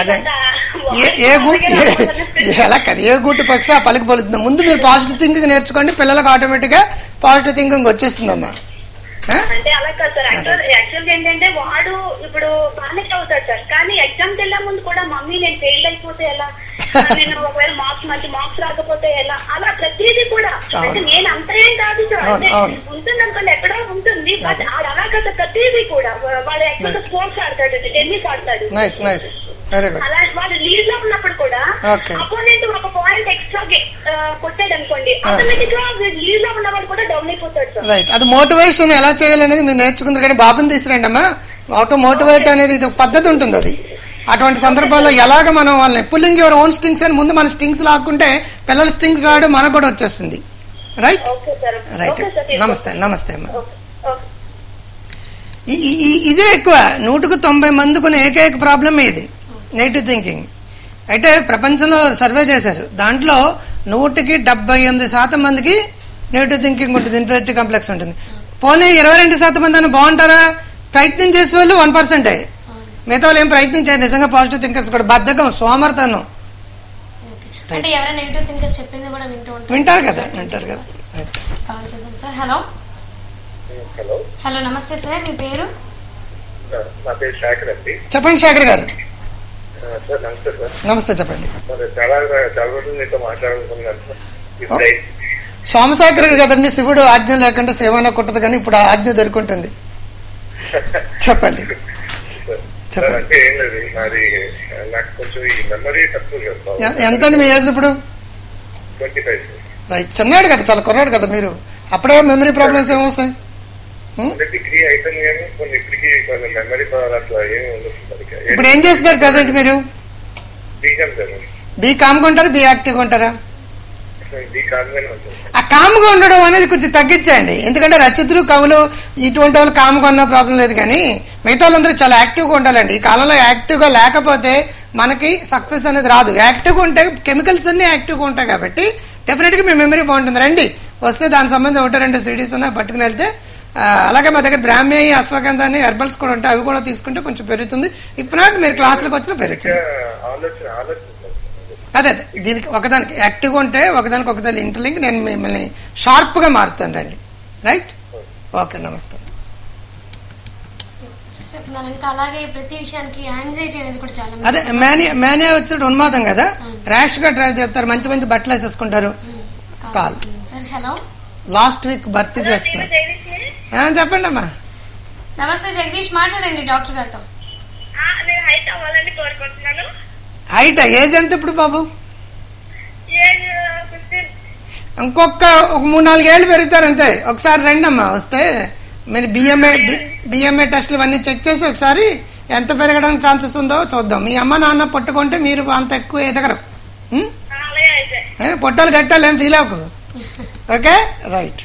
ఎలా కదా, ఏ గుట్టు పక్ష ఆ పలికి పలుతుంది. ముందు మీరు పాజిటివ్ థింకింగ్ నేర్చుకోండి, పిల్లలకు ఆటోమేటిక్ గా పాజిటివ్ థింకింగ్ వచ్చేస్తుందమ్మా. అంటే అలా కాదు సార్. యాక్చువల్ యాక్చువల్గా ఏంటంటే వాడు ఇప్పుడు బాగానే చదువుతాడు సార్, కానీ ఎగ్జామ్కి వెళ్ళే ముందు కూడా మమ్మీ నేను ఫెయిల్ అయిపోతే ఎలా, నేను ఒకవేళ మార్క్స్ మంచి మార్క్స్ రాకపోతే ఎలా, అలా ప్రతిదీ కూడా. అంటే నేను అంత ఏం కాదు సార్, అంటే ఉంటుంది అనుకోండి ఎక్కడో ఉంటుంది, బట్ అలా కదా ప్రతిదీ కూడా. వాడు యాక్చువల్గా స్పోర్ట్స్ ఆడతాడు, టెన్నిస్ ఆడతాడు. అలా వాడు లీడ్ లో ఉన్నప్పుడు కూడా అపోనెంట్ ఒక పాయింట్ ఎక్స్ట్రా కొట్టాడు అనుకోండి, ఆటోమేటిక్ గా లీడ్ లో ఉన్నవాడు కూడా డౌన్ అయిపోతాడు సార్. రైట్. అది మోటివేషన్ ఎలా చేయాలనేది మీరు నేర్చుకుంటారు. కానీ బాబుని తీసుకురండి అమ్మా. ఆటో మోటివేట్ అనేది ఇది ఒక పద్ధతి ఉంటుంది. అది అటువంటి సందర్భాల్లో ఎలాగ మనం వాళ్ళని పుల్లింగ్ యువర్ ఓన్ స్టింగ్స్ అని ముందు మన స్టింగ్స్ లాక్కుంటే పిల్లల స్టింగ్స్ రావడం మనకు కూడా వచ్చేస్తుంది. Right right. నమస్తే నమస్తే అమ్మా. ఇదే ఎక్కువ నూటికి తొంభై మందికి ఏకైక ప్రాబ్లం ఇది నెగిటివ్ థింకింగ్. అయితే ప్రపంచంలో సర్వే చేశారు, దాంట్లో నూటికి డెబ్బై ఎనిమిది శాతం మందికి నెగిటివ్ థింకింగ్ ఉంటుంది, ఇన్ఫెరిటీ కాంప్లెక్స్ ఉంటుంది. పోనీ ఇరవై రెండు శాతం మంది అని బాగుంటారా? ప్రయత్నం చేసే వాళ్ళు వన్ పర్సెంటే, మిగతా వాళ్ళు ఏం ప్రయత్నం చేయాలి. నిజంగా పాజిటివ్ థింకర్స్ కూడా బద్ధకం, సోమర్తనం. వింటారు కదా వింటారు కదా. హలో హలో నమస్తే సార్, మీ పేరు? చెప్పండి శేఖర్ గారు. నమస్తే చెప్పండి. సోమశేఖర్ కదండి, శివుడు ఆజ్ఞ లేకుండా సేవన కుట్టదు, కానీ ఇప్పుడు ఆజ్ఞ దొరుకుంటుంది. చెప్పండి ఎంత మీ ఏజ్ ఇప్పుడు? రైట్. చిన్నాడు కదా, చాలా కుర్రాడు కదా మీరు. అప్పుడే మెమరీ ప్రాబ్లమ్స్ ఏమొస్తాయి? ఇప్పుడు ఏం చేస్తున్నారు ప్రెసెంట్ మీరు? బీ కామ్గా ఉంటారా, బీ యాక్టివ్గా ఉంటారా? ఆ కామ్గా ఉండడం అనేది కొంచెం తగ్గించండి. ఎందుకంటే రచయితలు, కవులు ఇటువంటి వాళ్ళు కామ్గా ఉన్న ప్రాబ్లం లేదు, కానీ మిగతా వాళ్ళందరూ చాలా యాక్టివ్గా ఉండాలండి. ఈ కాలంలో యాక్టివ్గా లేకపోతే మనకి సక్సెస్ అనేది రాదు. యాక్టివ్గా ఉంటే కెమికల్స్ అన్ని యాక్టివ్గా ఉంటాయి కాబట్టి డెఫినెట్గా మీ మెమరీ బాగుంటుంది. రండి, వస్తే దానికి సంబంధించి ఒకటి రెండు సిడీస్ ఉన్నాయి పట్టుకుని వెళ్తే. అలాగే మా దగ్గర బ్రాహ్మీ, అశ్వగంధ అని హెర్బల్స్ కూడా ఉంటాయి, అవి కూడా తీసుకుంటే కొంచెం పెరుగుతుంది. ఇప్పుడు నాటి మీరు క్లాసులకు వచ్చినా పెరుగుతుంది. అదే అదే దీనికి ఒకదానికి యాక్టివ్గా ఉంటే ఒకదానికి ఒకదాని ఇంటర్లింక్ నేను మిమ్మల్ని షార్ప్గా మారుతాను. రండి. రైట్. ఓకే నమస్తే. అదే మేనియా మేనియా వచ్చి ఉన్మాదం కదా, ర్యాష్ గా డ్రైవ్ చేస్తారు, మంచి మంచి బట్టలు వేసేసుకుంటారు. కాల్ లాస్ట్ వీక్ భర్తీ చేస్తున్నారు. చెప్పండి అమ్మా. నమస్తే జగదీష్, మాట్లాడండి డాక్టర్ గారితో. హైట్ ఏజ్ ఎంత ఇప్పుడు బాబు? ఇంకొక ఒక మూడు నాలుగేళ్ళు పెరుగుతారు అంతే. ఒకసారి రండి అమ్మా, వస్తే మీరు బిఎంఏ బిఎంఏ టెస్ట్లు ఇవన్నీ చెక్ చేసి ఒకసారి ఎంత పెరగడానికి ఛాన్సెస్ ఉందో చూద్దాం. మీ అమ్మ నాన్న పట్టుకుంటే మీరు అంత ఎక్కువ ఎదగరు. పొట్టాలు గట్టాలు ఏం ఫీల్ అవ్వకు. Okay right.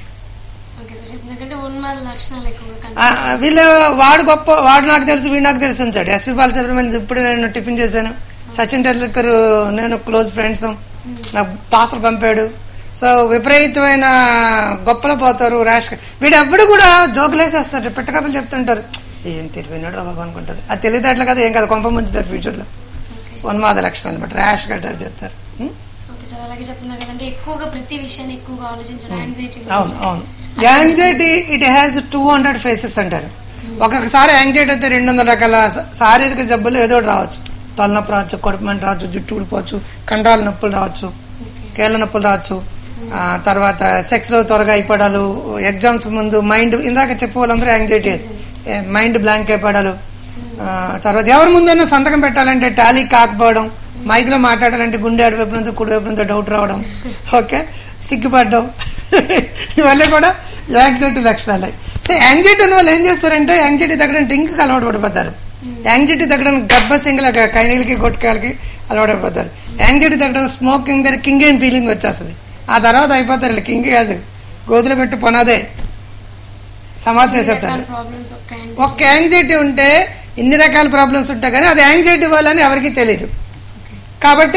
వీళ్ళు వాడు గొప్ప, వాడు నాకు తెలుసు, వీడు నాకు తెలుసు అంటాడు. ఎస్పీ బాలసుబ్రహ్మణ్యం ఇప్పుడు నేను టిఫిన్ చేశాను, సచిన్ టెండూల్కర్ నేను క్లోజ్ ఫ్రెండ్స్, నాకు పాసలు పంపాడు. సో విపరీతమైన గొప్పలు పోతారు ర్యాష్. వీడు ఎప్పుడు కూడా జోకులేసేస్తారు, పెట్టకథలు చెప్తుంటారు. ఏం తెలివినాడు రా బాబు అనుకుంటారు. అది తెలియదట్లే కదా, ఏం కదా కొంప ముంచుతారు ఫ్యూచర్ లో. ఉన్మాద లక్షణాలు బట్టి ర్యాష్ గా డ్రైవ్ చేస్తారు. అలాగే చెప్తున్నారు కదంటే ఎక్కువగా ప్రతి విషయాన్ని ఎక్కువగా ఆలోచించడం, యాంగ్జైటీ. అవును అవును anxiety it has two hundred faces అంటారు. ఒక్కొక్కసారి యాంగ్జైటీ అయితే రెండు వందల రకాల శారీరక జబ్బులు ఏదో రావచ్చు. తలనొప్పి రావచ్చు, కడుపుమంట రావచ్చు, జుట్టు ఊడిపోవచ్చు, కండరాల నొప్పులు రావచ్చు, కేళ్ళ నొప్పులు రావచ్చు. తర్వాత సెక్స్ లో త్వరగా అయిపోవడాలు, ఎగ్జామ్స్ ముందు మైండ్, ఇందాక చెప్పే వాళ్ళందరూ యాంగ్జైటీ, మైండ్ బ్లాంక్ అయిపోవడాలు. తర్వాత ఎవరి ముందైనా సంతకం పెట్టాలంటే టాలీ కాకపోవడం, మైక్ లో మాట్లాడాలంటే గుండె అటువైపు నుండి కుడివైపు నుండి డౌట్ రావడం, ఓకే, సిగ్గుపడడం, ఇవన్నీ కూడా యాంగ్జైటీ లక్షణాలే. సో యాంగ్జైటీ అనే వాళ్ళు ఏం చేస్తారంటే యాంగ్జైటీ తగ్గడానికి డ్రింక్ అలవాటు పడిపోతారు. యాంగ్జైటీ తగ్గడానికి గర్భసింగల కైనీలకి గొట్టకాలకి అలవాటు పడిపోతారు. యాంగ్జైటీ తగ్గడానికి స్మోకింగ్ దగ్గర కింగ్ ఏం ఫీలింగ్ వచ్చేస్తుంది. ఆ తర్వాత అయిపోతారు, కింగ్ కాదు, గోతులు పెట్టి పొనాదే సమాధి చేసేస్తారు. ఒక్క యాంగ్జైటీ ఉంటే ఇన్ని రకాల ప్రాబ్లమ్స్ ఉంటాయి, కానీ అది యాంగ్జైటీ వాళ్ళని ఎవరికి తెలియదు. కాబట్టి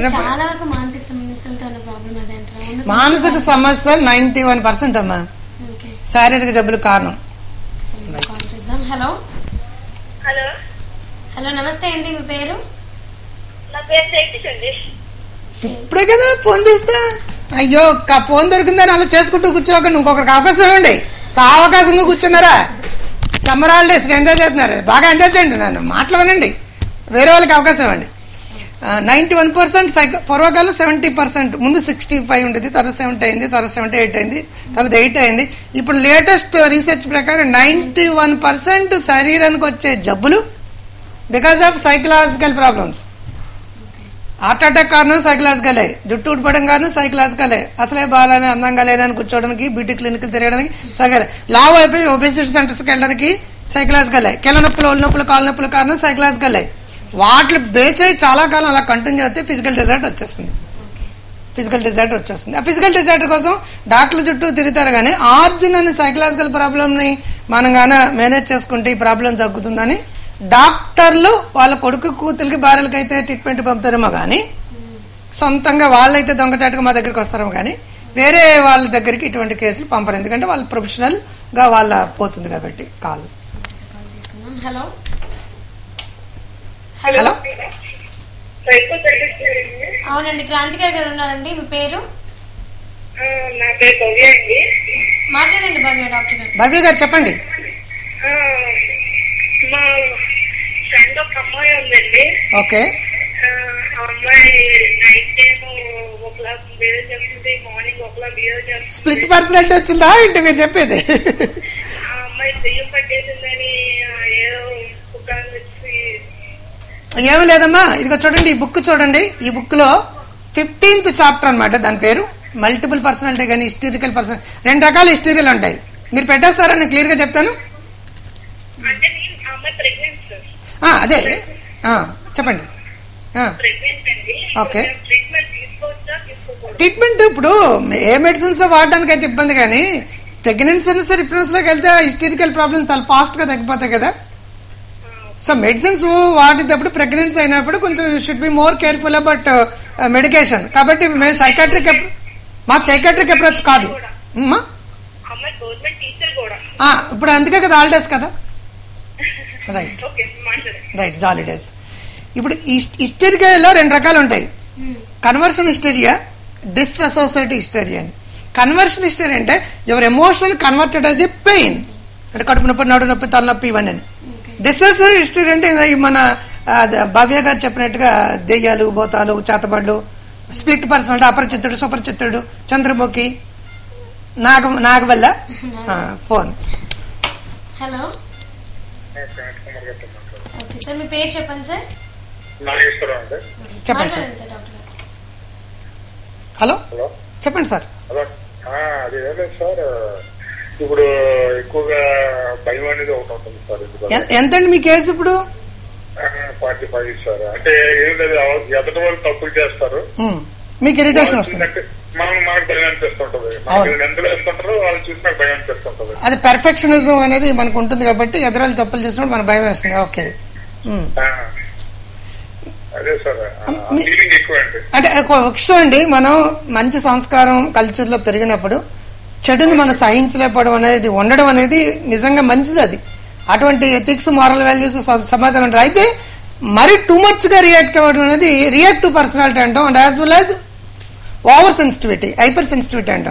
మానసిక సమస్య నైన్టీ వన్ పర్సెంట్ అమ్మా శారీరక జబ్బులు కారణం. హలో హలో హలో నమస్తే అండి, మీ పేరు? నా పేరు జగదీష్ అండి. ఇప్పుడే కదా ఫోన్ చేస్తా. అయ్యో ఫోన్ దొరికిందని అలా చేసుకుంటూ కూర్చోకండి, ఇంకొకరికి అవకాశం ఇవ్వండి. సావకాశంగా కూర్చున్నారా, సమ్మర్ హాలిడేస్ ఎంజాయ్ చేస్తున్నారు, బాగా ఎంజాయ్ చేయండి, నన్ను మాటలు వినండి, వేరే వాళ్ళకి అవకాశం ఇవ్వండి. నైన్టీ వన్ పర్సెంట్ సైకో పూర్వకాలం సెవెంటీ పర్సెంట్ ముందు సిక్స్టీ ఫైవ్ ఉండేది, తర్వాత సెవెంటీ అయింది, తర్వాత సెవెంటీ ఎయిట్ అయింది, తర్వాత ఎయిట్ అయింది. ఇప్పుడు లేటెస్ట్ రీసెర్చ్ ప్రకారం నైన్టీ వన్ పర్సెంట్ శరీరానికి వచ్చే జబ్బులు because of psychological problems. Heart attack కారణం సైకలాజికలే, జుట్టు ఊడిపోవడం కారణం సైకలాజికలే, అసలే బాగాలని అందంగా లేదని కూర్చోవడానికి, బ్యూటీ క్లినిక్లు తిరగడానికి సైకల్, లావ్ అయిపోయి ఒబేసిటీ సెంటర్స్కి వెళ్ళడానికి సైకలాజికలే, కీళ్ళ నొప్పులు, ఒళ్ళు నొప్పులు, కాళ్ళ నొప్పులు కారణం సైకలాజికలే. వాటి బేస్ అయ్యి చాలా కాలం అలా కంటిన్యూ అయితే ఫిజికల్ డిజార్డర్ వచ్చేస్తుంది. ఫిజికల్ డిజార్డర్ వచ్చేస్తుంది. ఆ ఫిజికల్ డిజార్డర్ కోసం డాక్టర్ల చుట్టూ తిరుగుతారు, కానీ ఆర్జిన్ అనే సైకలాజికల్ ప్రాబ్లమ్ని మనం గాన మేనేజ్ చేసుకుంటే ఈ ప్రాబ్లం తగ్గుతుందని డాక్టర్లు వాళ్ళ కొడుకు కూతురికి భార్యలకి అయితే ట్రీట్మెంట్ పంపుతారేమో, కానీ సొంతంగా వాళ్ళైతే దొంగచాటుగా మా దగ్గరికి వస్తారేమో, కానీ వేరే వాళ్ళ దగ్గరికి ఇటువంటి కేసులు పంపరు, ఎందుకంటే వాళ్ళు ప్రొఫెషనల్ గా వాళ్ళ పోతుంది కాబట్టి. కాల్ హలో హలో అవునండి, క్రాంతికారి గారు ఉన్నారండి, మీ పేరు? నా పేరు భవ్య అండి. మాట్లాడండి భవ్య. డాక్టర్ గారు భవ్య గారు చెప్పండి. మా ఫ్రెండ్ ఒక అమ్మాయి ఉందండి. ఓకే. ఆ అమ్మాయి నైట్ టైం ఒకలా బిహేవ్ చేస్తుంది, మార్నింగ్ ఒకలా బిహేవ్ చేస్తుంది. స్ప్లిట్ పర్సనాలిటీ వచ్చిందా ఏంటి మీరు చెప్పేది? ఆ అమ్మాయి దెయ్యం పట్టేసిందని ఏదో పుకార్లు వచ్చి. ఏమి లేదమ్మా, ఇదిగో చూడండి, ఈ బుక్ చూడండి. ఈ బుక్ లో ఫిఫ్టీన్త్ చాప్టర్ అనమాట, దాని పేరు మల్టిపుల్ పర్సనాలిటీ కానీ హిస్టరికల్ పర్సన్, రెండు రకాల హిస్టరీలు ఉంటాయి. మీరు పెట్టేస్తారా, నేను క్లియర్ గా చెప్తాను. అదే చెప్పండి. ఓకే, ట్రీట్మెంట్ ఇప్పుడు ఏ మెడిసిన్స్ వాడడానికి అయితే ఇబ్బంది, కానీ ప్రెగ్నెన్సీ రిఫరెన్స్ లోకి వెళ్తే హిస్టరికల్ ప్రాబ్లమ్ చాలా ఫాస్ట్ గా తగ్గిపోతాయి కదా. సో మెడిసిన్స్ వాడేటప్పుడు ప్రెగ్నెన్సీ అయినప్పుడు కొంచెం should be more careful about medication. కాబట్టి మేము సైకాట్రిక్ మాకు సైకాట్రిక్ అప్రోచ్ కాదు. ఇప్పుడు అందుకే కదా హాలిడేస్ కదా. Right right holidays. ఇప్పుడు హిస్టెరియాలో రెండు రకాలు ఉంటాయి, కన్వర్షన్ హిస్టెరియా, డిస్అసోసియేటివ్ హిస్టెరియా అని. కన్వర్షన్ హిస్టెరియా అంటే your emotion converted as a pain, అంటే కడుపు నొప్పి, నడు నొప్పి, తలనొప్పి ఇవన్నీ. డిస్అసోసియేటివ్ హిస్టెరియా అంటే మన భవ్య గారు చెప్పినట్టుగా దెయ్యాలు, భూతాలు, చేతబడులు, స్ప్లిట్ పర్సనాలిటీ, అపరిచితుడు, సుపరిచితుడు, చంద్రముఖి, నాగ నాగవల్ల. ఫోన్. హలో సార్, మీ పేరు చెప్పండి సార్. చెప్పండి సార్. హలో చెప్పండి సార్. అది సార్, ఇప్పుడు ఎక్కువగా భయం అనేది ఒకటి ఉంటుంది సార్. ఎంతండి మీ కేసు ఇప్పుడు? Forty five sir. అంటే ఏం లేదు, ఎదటి వాళ్ళు తప్పులు చేస్తారు, మీకు ఇరిటేషన్ వస్తుంది, మనం మనకు భయం అనిపిస్తుంటది, ఎంత వేస్తుంటారో వాళ్ళు చూసి నాకు భయం అనిపిస్తుంటది. అది పెర్ఫెక్షనిజం అనేది మనకు ఉంటుంది కాబట్టి ఎదురాళ్ళు తప్పులు చేసినప్పుడు మనకు భయం వేస్తుంది. ఓకే, అదే సార్ ఎక్కువ అండి. అంటే ఒక విషయం అండి, మనం మంచి సంస్కారం కల్చర్ లో పెరిగినప్పుడు చెడుని మనం సహించలేకపోవడం అనేది ఉండడం అనేది నిజంగా మంచిది. అది అటువంటి ఎథిక్స్, మారల్ వాల్యూస్ సమాజం ఉంటుంది. అయితే మరి టూ మచ్ గా రియాక్ట్ అవ్వడం అనేది రియాక్టివ్ పర్సనాలిటీ అంటాం, and as well as over sensitivity, hyper sensitivity అంటాం.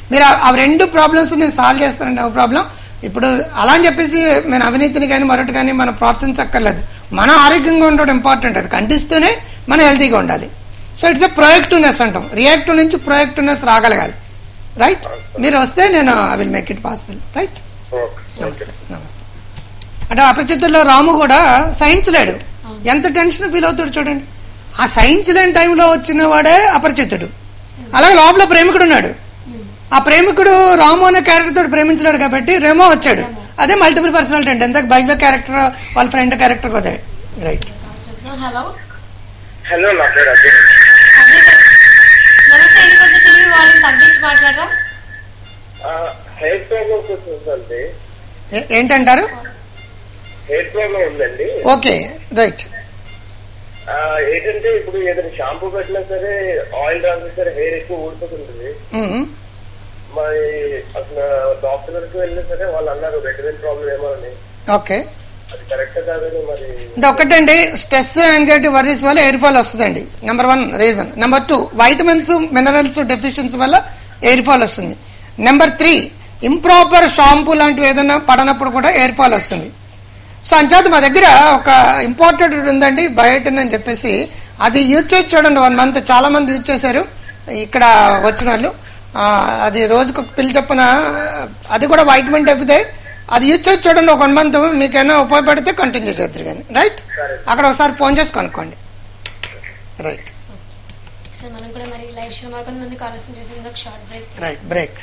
మీరు ఆ రెండు ప్రాబ్లమ్స్ నేను సాల్వ్ చేస్తానండి, నో ప్రాబ్లం. ఇప్పుడు అలా అని చెప్పేసి నేను అవినీతిని కానీ మరొకటి కానీ మనం ప్రోత్సహించక్కర్లేదు. మన ఆరోగ్యంగా ఉండడం ఇంపార్టెంట్, అది ఖండిస్తూనే మనం హెల్తీగా ఉండాలి. సో ఇట్స్ ఎ ప్రొయాక్టివ్నెస్ అంటాం, రియాక్టివ్ నుంచి ప్రొయాక్టివ్నెస్ రాగలగాలి. రైట్, మీరు వస్తే నేను I will make it possible. Right, నమస్తే. నమస్తే. అంటే అపరిచితుల్లో రాము కూడా సైన్స్ లేడు, ఎంత టెన్షన్ ఫీల్ అవుతాడు చూడండి. ఆ సైన్స్ లేని టైంలో వచ్చిన వాడే అపరిచితుడు. అలాగే లోపల ప్రేమికుడు ఉన్నాడు, ఆ ప్రేమికుడు రాము అనే క్యారెక్టర్ తోటి ప్రేమించలేడు కాబట్టి రేమో వచ్చాడు. అదే మల్టిపుల్ పర్సనాలిటీ అంటే ఎంత బైబ క్యారెక్టర్ వాళ్ళ ఫ్రెండ్ క్యారెక్టర్ కదా. రైట్. హలో హలో నా పేరు అజయ్. నమస్తే అండి, కొంచెం టీవీ వాల్యూమ్ తగ్గించి మాట్లాడరా? హెయిర్ ప్రాబ్లమ్స్ వస్తుందండి. ఏంటంటారు? హెయిర్ ప్రాబ్లం ఉందండి. Okay, right. ఏంటంటే ఇప్పుడు ఏదైనా షాంపూ పెట్టినా సరే, ఆయిల్ రాసినా సరే హెయిర్ ఎక్కువ ఊడిపోతుంటుంది. మరి అసలు డాక్టర్ వరకు వెళ్ళినా సరే వాళ్ళు అన్నారు రెడ్ వెయిన్ ప్రాబ్లం ఏమో అని. ఓకే, అది కరెక్ట్ కాదని మరి అంటే ఒకటండి, స్ట్రెస్ యాంగ్జైటీ వర్రీస్ వల్ల ఎయిర్ ఫాల్ వస్తుందండి, number one reason. Number two, vitamins minerals deficiency వల్ల ఎయిర్ ఫాల్ వస్తుంది. నెంబర్ త్రీ, ఇంప్రాపర్ షాంపూ లాంటివి ఏదైనా పడనప్పుడు కూడా ఎయిర్ ఫాల్ వస్తుంది. సో అంచేత మా దగ్గర ఒక ఇంపార్టెంట్ ఉందండి, బయోటిన్ అని చెప్పేసి, అది యూజ్ చేసి చూడండి. వన్ మంత్ చాలా మంది యూజ్ చేశారు ఇక్కడ వచ్చిన వాళ్ళు. అది రోజుకు ఒక పిల్లి చొప్పున, అది కూడా వైటమిన్ తప్పితే అది యూజ్ చేసి చూడండి. ఒక వన్ మంత్ మీకైనా ఉపయోగపడితే కంటిన్యూ చేద్దరు కానీ. రైట్, అక్కడ ఒకసారి ఫోన్ చేసి కనుక్కోండి. రైట్ సార్, మనం కూడా మరి లైవ్ షో మార్కొంత మంది కాల్స్ చేసింది, ఒక షార్ట్ బ్రేక్. Right, break.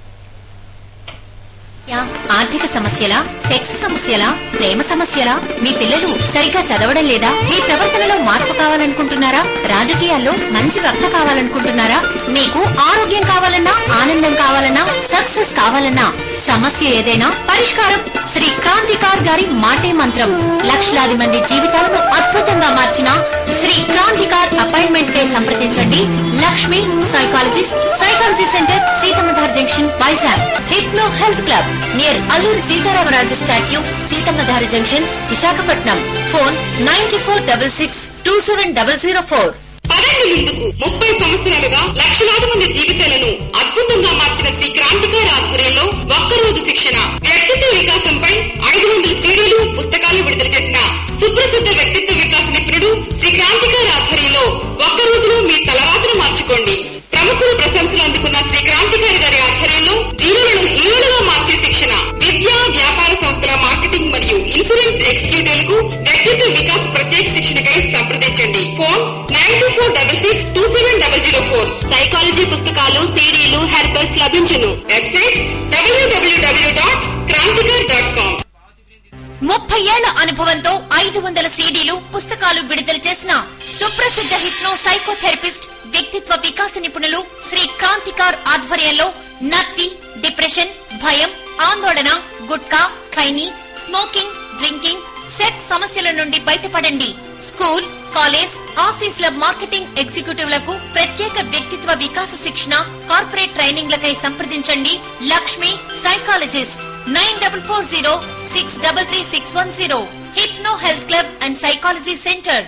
ఆర్థిక సమస్యల, సెక్స్ సమస్యల, ప్రేమ సమస్యల, మీ పిల్లలు సరిగా చదవడం లేదా, మీ ప్రవర్తనలో మార్పు కావాలనుకుంటున్నారా, రాజకీయాల్లో మంచి వక్త కావాలనుకుంటున్నారా, మీకు ఆరోగ్యం కావాలన్నా, ఆనందం కావాలన్నా, సక్సెస్ కావాలన్నా, సమస్య ఏదైనా పరిష్కారం శ్రీ క్రాంతికార్ గారి మాటే మంత్రం. లక్షలాది మంది జీవితాలను అద్భుతంగా మార్చిన శ్రీ క్రాంతికార్ అపాయింట్మెంట్ కై సంప్రదించండి. Lakshmi psychologist, psychology centre, Seethammadhara junction, Vizag. Hypno health club near Alluri Seetharamaraju statue, Seethammadhara junction, Visakhapatnam. Phone nine four six six two seven double zero four. పదండి ముందుకు. ముప్పై సంవత్సరాలుగా లక్షలాది మంది జీవితాలను అద్భుతంగా మార్చిన శ్రీ క్రాంతికార్ ఆధ్వర్యంలో ఒక్కరోజు శిక్షణ, వ్యక్తిత్వ వికాసంపై ఐదు వందల సీడీలు, పుస్తకాలు విడుదల చేసిన సుప్రసిద్ధ వ్యక్తిత్వ వికాస నిపుణుడు శ్రీ క్రాంతికార్ ఆధ్వర్యంలో ఒక్క రోజులో మీ తలరాత్రులు మార్చుకోండి. ప్రముఖులు ప్రశంసలు అందుకున్న శ్రీ క్రాంతికారి గారి ఆధ్వర్యంలో జీవులను హీరోలుగా మార్చే శిక్షణ, విద్యా వ్యాపార సంస్థల మార్కెటింగ్ మరియు ఇన్సూరెన్స్ ఎగ్జిక్యూటివ్లకు వ్యక్తిత్వ వికాస్ ప్రత్యేక శిక్షణకై సంప్రదించండి. Phone nine two four double six two seven double zero four. Psychology పుస్తకాలు, సీడీలు, హెర్బల్స్ లభించును. Website W W W dot Kranthikar dot com. ముప్పై ఏళ్ల అనుభవంతో ఐదు వందల సీడీలు, పుస్తకాలు విడుదల చేసిన సుప్రసిద్ధ హిప్నో సైకోథెరపిస్ట్, వ్యక్తిత్వ వికాస నిపుణులు శ్రీ క్రాంతికార్ ఆధ్వర్యంలో నత్తి, డిప్రెషన్, భయం, ఆందోళన, gutka, khaini, smoking, drinking, sex సమస్యల నుండి బయటపడండి. స్కూల్, కాలేజ్, ఆఫీసుల మార్కెటింగ్ ఎగ్జిక్యూటివ్లకు ప్రత్యేక వ్యక్తిత్వ వికాస శిక్షణ, కార్పొరేట్ ట్రైనింగ్లకై సంప్రదించండి. Lakshmi psychologist, nine double four zero six double three six one zero. Hypno health club and psychology centre.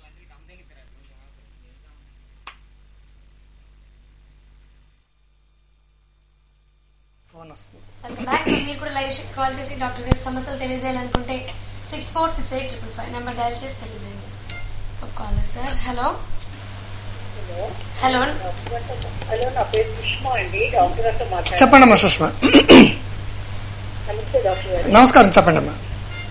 మీరు కూడా లైవ్ కాల్ చేసి డాక్టర్ గారి సమస్యలు తెలియజేయాలనుకుంటే six four six eight triple five number dial చేసి తెలియజేయండి. ఒక caller sir. Hello hello hello నా పేరు సుష్మా అండి, డాక్టర్ గారితో మాట్లాడారు. చెప్పండి అమ్మా సుష్మా. నమస్తే డాక్టర్ గారు. నమస్కారం, చెప్పండి అమ్మా.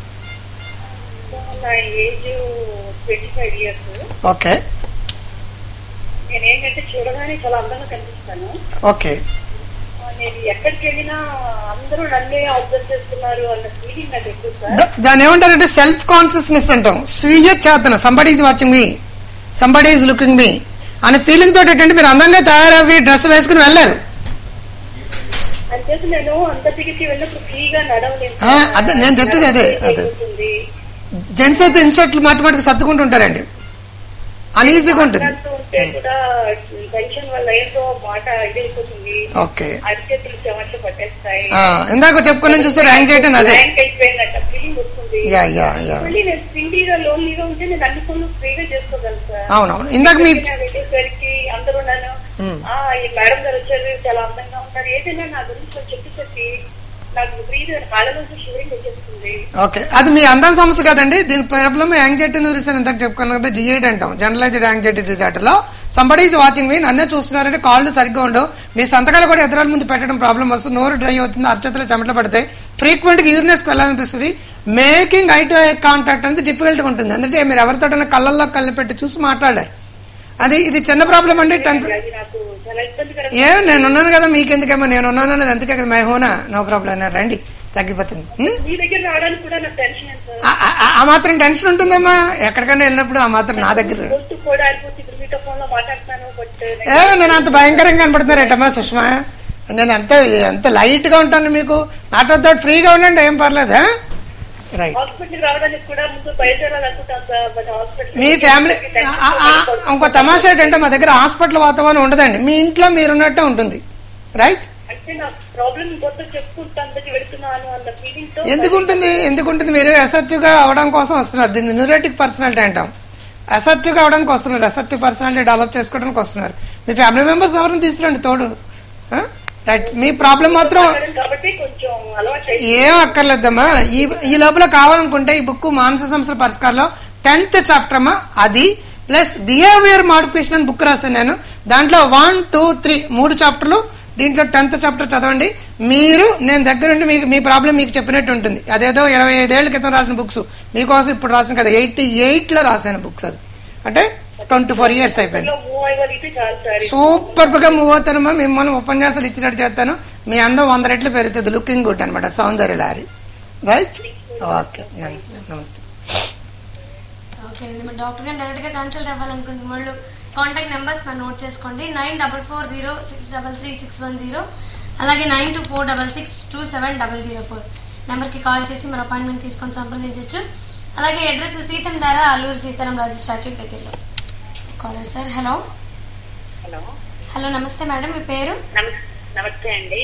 నా age twenty five years. Okay. నేను ఏంటంటే చూడగానే చాలా అందంగా కనిపిస్తాను. ఓకే. నేను ఎక్కడికి వెళ్ళినా అందరూ నన్నే అబ్జర్వ్ చేస్తున్నారు అన్న ఫీలింగ్ నాకు ఎక్కువ సార్. దాన్ని ఏమంటారంటే సెల్ఫ్ కాన్షియస్నెస్ అంటాం. స్వీయ చేతన, somebody is watching me, somebody is looking me అనే ఫీలింగ్ తోటి ఏంటంటే మీరు అందంగా తయారవి డ్రెస్ వేసుకుని వెళ్ళారు. అంచేసి నేను అంత దిగికి వెళ్ళినప్పుడు ఫ్రీగా నడవలేదు. అదే నేను చెప్పేది, అదే అదే జెంట్స్ అయితే ఇన్షర్ట్లు మాటి మాటికి సర్దుకుంటుంటారండి, అనీజీగా ఉంటుంది. టెన్షన్ వల్ల ఏంటో మాట ఇదైపోతుంది. ఓకే. అరిచేతులు చెమట్లు పట్టేస్తాయి. ఇందాక చెప్పుకుని చూసారు యాంగ్జైటీ అదే అయిపోయిందట ఫీలింగ్ వస్తుంది. మళ్ళీ నేను సింగిల్గా లోన్లీగా ఉంటే నేను అన్ని పనులు ఫ్రీగా చేసుకోగలను సార్. అవునవును. ఇందాక మీ వెళ్ళేసరికి అందరూ నన్ను ఈ మేడం గారు వచ్చారు, చాలా అందంగా ఉంటారు, ఏదైనా నా గురించి చెప్పి చెప్పి నాకు ఫ్రీగా కాళ్ళ నుంచి షూరింగ్ వచ్చేస్తుంది. ఓకే, అది మీ అందం సమస్య కదండి. దీని ప్రాబ్లమ్ యాంగ్జైటీ న్యూరిస్ అని ఇంతకు చెప్పుకున్నాం కదా, జిఐడి అంటాం, జనరలైజ్డ్ యాంగ్జైటీ డిజార్డర్ లో. సంబడీ ఈజ్ వాచింగ్ మీ, నన్నే చూస్తున్నారంటే కాళ్ళు సరిగ్గా ఉండవు, మీ సంతకాలు కూడా ఎదురాల ముందు పెట్టడం ప్రాబ్లం వస్తుంది, నోరు డ్రై అవుతుంది, అరచేతులు చెమటలు పడతాయి, ఫ్రీక్వెంట్ గా యూరినెస్కి వెళ్ళాలనిపిస్తుంది, making eye to eye contact అనేది డిఫికల్ట్ గా ఉంటుంది. ఎందుకంటే మీరు ఎవరితో కళ్ళల్లో కళ్ళు పెట్టి చూసి మాట్లాడారు. అది ఇది చిన్న ప్రాబ్లం అండి. టెన్ ఏం నేను ఉన్నాను కదా, మీకెందుకేమో, నేను ఉన్నాను అనేది అందుకే కదా, మై హోనా, నో ప్రాబ్లం, రండి తగ్గిపోతుంది. ఆ మాత్రం టెన్షన్ ఉంటుందమ్మా, ఎక్కడికైనా వెళ్ళినప్పుడు ఆ మాత్రం నా దగ్గర. ఏ నేను అంత భయంకరంగా కనపడుతున్నారేటమ్మా సుష్మా, నేను ఎంత ఎంత లైట్ గా ఉంటాను మీకు, నాట్ వితౌట్ ఫ్రీగా ఉండండి, ఏం పర్లేదా. రైట్, మీ ఫ్యామిలీ ఇంకో తమాషా ఏంటంటే మా దగ్గర హాస్పిటల్ వాతావరణం ఉండదండి, మీ ఇంట్లో మీరున్నట్టే ఉంటుంది. రైట్, ఎందుకుంటుంది ఎందుకుంటుంది మీరు అసర్టివ్ గా అవడం కోసం వస్తున్నారు, దీన్ని న్యూరోటిక్ పర్సనాలిటీ అంటాం. అసర్టివ్ గా అవడానికి వస్తున్నారు, అసర్టివ్ పర్సనాలిటీ డెవలప్ చేసుకోవడానికి వస్తున్నారు. మీ ఫ్యామిలీ మెంబర్స్ ఎవరిని తీసుకురండి తోడు. రైట్, మీ ప్రాబ్లం మాత్రం ఏం అక్కర్లేదమ్మా. ఈ ఈ లోపల కావాలనుకుంటే ఈ బుక్ మానసిక సమస్యల పరిష్కారంలో టెన్త్ చాప్టర్ అమ్మా, అది ప్లస్ బిహేవియర్ మాడిఫికేషన్ అని బుక్ రాశాను నేను. దాంట్లో వన్ టూ త్రీ మూడు చాప్టర్లు, దీంట్లో టెన్త్ చాప్టర్ చదవండి. మీరు నేను దగ్గరుండి మీకు మీ ప్రాబ్లం మీకు చెప్పినట్టు ఉంటుంది. అదేదో ఇరవై ఐదేళ్ల క్రితం రాసిన బుక్స్ మీకోసం ఇప్పుడు రాసిన కదా, ఎయిటీ ఎయిట్ లో రాసిన బుక్స్. అది అంటే ట్వంటీ ఫోర్ ఇయర్స్ అయిపోయింది. సూపర్ గా మూవ్ అవుతానమ్మా, మిమ్మల్ని ఉపన్యాసాలు ఇచ్చినట్టు చేస్తాను, మీ అందం వంద రెట్లు పెరుగుతుంది, లుకింగ్ గుడ్ అనమాట, సౌందర్య లారీ. రైట్, ఓకే, నమస్తే నమస్తే. ఓకే అండి, మరి డాక్టర్ గారు డైరెక్ట్ గా కన్సల్ట్ అవ్వాలనుకుంటున్న వాళ్ళు కాంటాక్ట్ నెంబర్స్ మరి నోట్ చేసుకోండి. Nine double four zero six double three six one zero అలాగే nine two four double six two seven double zero four నెంబర్కి కాల్ చేసి మన అపాయింట్మెంట్ తీసుకొని సంప్రదించవచ్చు. అలాగే address Seethammadhara, Alluri Seetharam Raju statue దగ్గరలో. Caller sir, hello hello hello నమస్తే మేడం, మీ పేరు? నమస్తే అండి,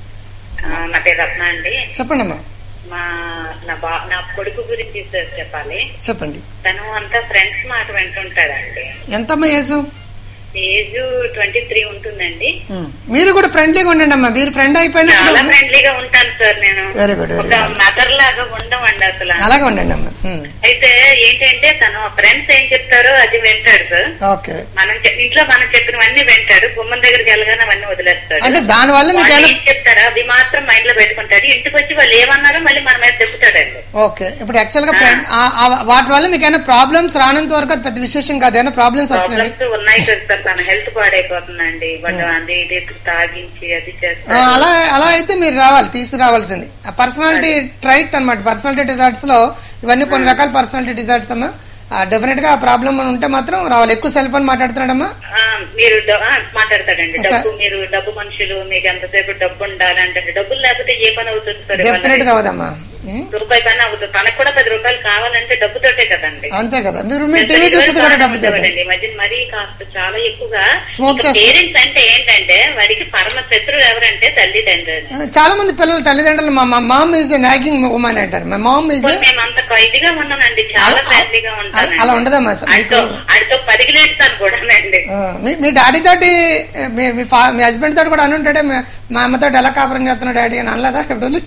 నా పేరు రత్న అండి. చెప్పండి అమ్మా. మా నా బా నా కొడుకు గురించి చెప్పాలి. చెప్పండి. తను అంతా ఫ్రెండ్స్ మాట వింటుంటాడండి. ఎంతమ్మా ఏజ్? ఏజ్ ట్వంటీ త్రీ ఉంటుందండి. మీరు కూడా ఫ్రెండ్లీగా ఉండండి అమ్మా, మీరు ఫ్రెండ్ అయిపోయినా చాలా ఫ్రెండ్లీగా ఉంటాను సార్ నేను. వెరీ గుడ్, ఒక మదర్ లాగా ఉండమండి అసలు. అలాగే ఉండండి అమ్మా. అయితే ఏంటంటే తను ఫ్రెండ్స్ ఏం చెప్తారో అది వింటాడు సార్. ఓకే, మనం ఇంట్లో మనం చెప్పినవన్నీ వింటాడు, గుమ్మం దగ్గరికి వెళ్ళగానే అవన్నీ వదిలేస్తాడు. అంటే దాని వల్ల మీకు ఏం చెప్తారో అది మాత్రం మైండ్ లో పెట్టుకుంటాడు. ఇంటికి వచ్చి వాళ్ళు ఏమన్నారో మళ్ళీ మన మీద చెప్తాడండి. ఓకే, ఇప్పుడు యాక్చువల్ గా వాటి వల్ల మీకు ఏమైనా ప్రాబ్లమ్స్ రానంత వరకు అది పెద్ద విశేషం కాదు, ఏమైనా ప్రాబ్లమ్స్ వస్తున్నాయి? ఉన్నాయి కదా సార్, తన హెల్త్ పాడైపోతుందండి, వాళ్ళు అది తాగించి అది చేస్తారు. అలా అలా అయితే మీరు రావాలి, తీసుకురావాల్సింది. పర్సనాలిటీ ట్రైట్ అనమాట, పర్సనాలిటీ డిజార్డర్స్ లో ఇవన్నీ కొన్ని రకాల పర్సనాలిటీ డిజార్డర్స్ అమ్మా. డెఫినెట్ గా ప్రాబ్లం ఉంటే మాత్రం రావాలి. ఎక్కువ సెల్ ఫోన్ మాట్లాడుతున్నాడమ్మా? మీరు మాట్లాడతాడండి. డబ్బు, మీరు డబ్బు మనుషులు, మీకు ఎంతసేపు డబ్బు ఉండాలంటే డబ్బులు లేకపోతే ఏ పని అవుతుంది సార్? డెఫినెట్ గా అవదమ్మా, రూపాయి పని అవుతుంది. తనకు కూడా పది రూపాయలు కావాలంటే డబ్బుతోటే కదండి. అంతే కదా, మీరు టీవీ చూస్తే కూడా డబ్బుతోటే. మధ్య మరీ కాస్త చాలా ఎక్కువగా పేరెంట్స్ అంటే ఏంటంటే వాడికి పరమ శత్రువు ఎవరంటే తల్లిదండ్రులు. చాలా మంది పిల్లలు తల్లిదండ్రులు మా మామ్ ఈజ్ నాగింగ్ ఉమెన్ అంటారు. మా మామ్ ఈజ్ మేము అంత ఖైదీగా ఉన్నానండి, చాలా ఫ్రెండ్లీగా ఉంటాను. అలా ఉండదమ్మా, ఆడితో పరిగిలేస్తాను కూడా అండి. మీ డాడీ తోటి మీ హస్బెండ్ తోటి కూడా అని ఉంటాడే, మా అమ్మతో ఎలా కాపురం చేస్తున్నా డాడీ అని అనలేదా ఎప్పుడు?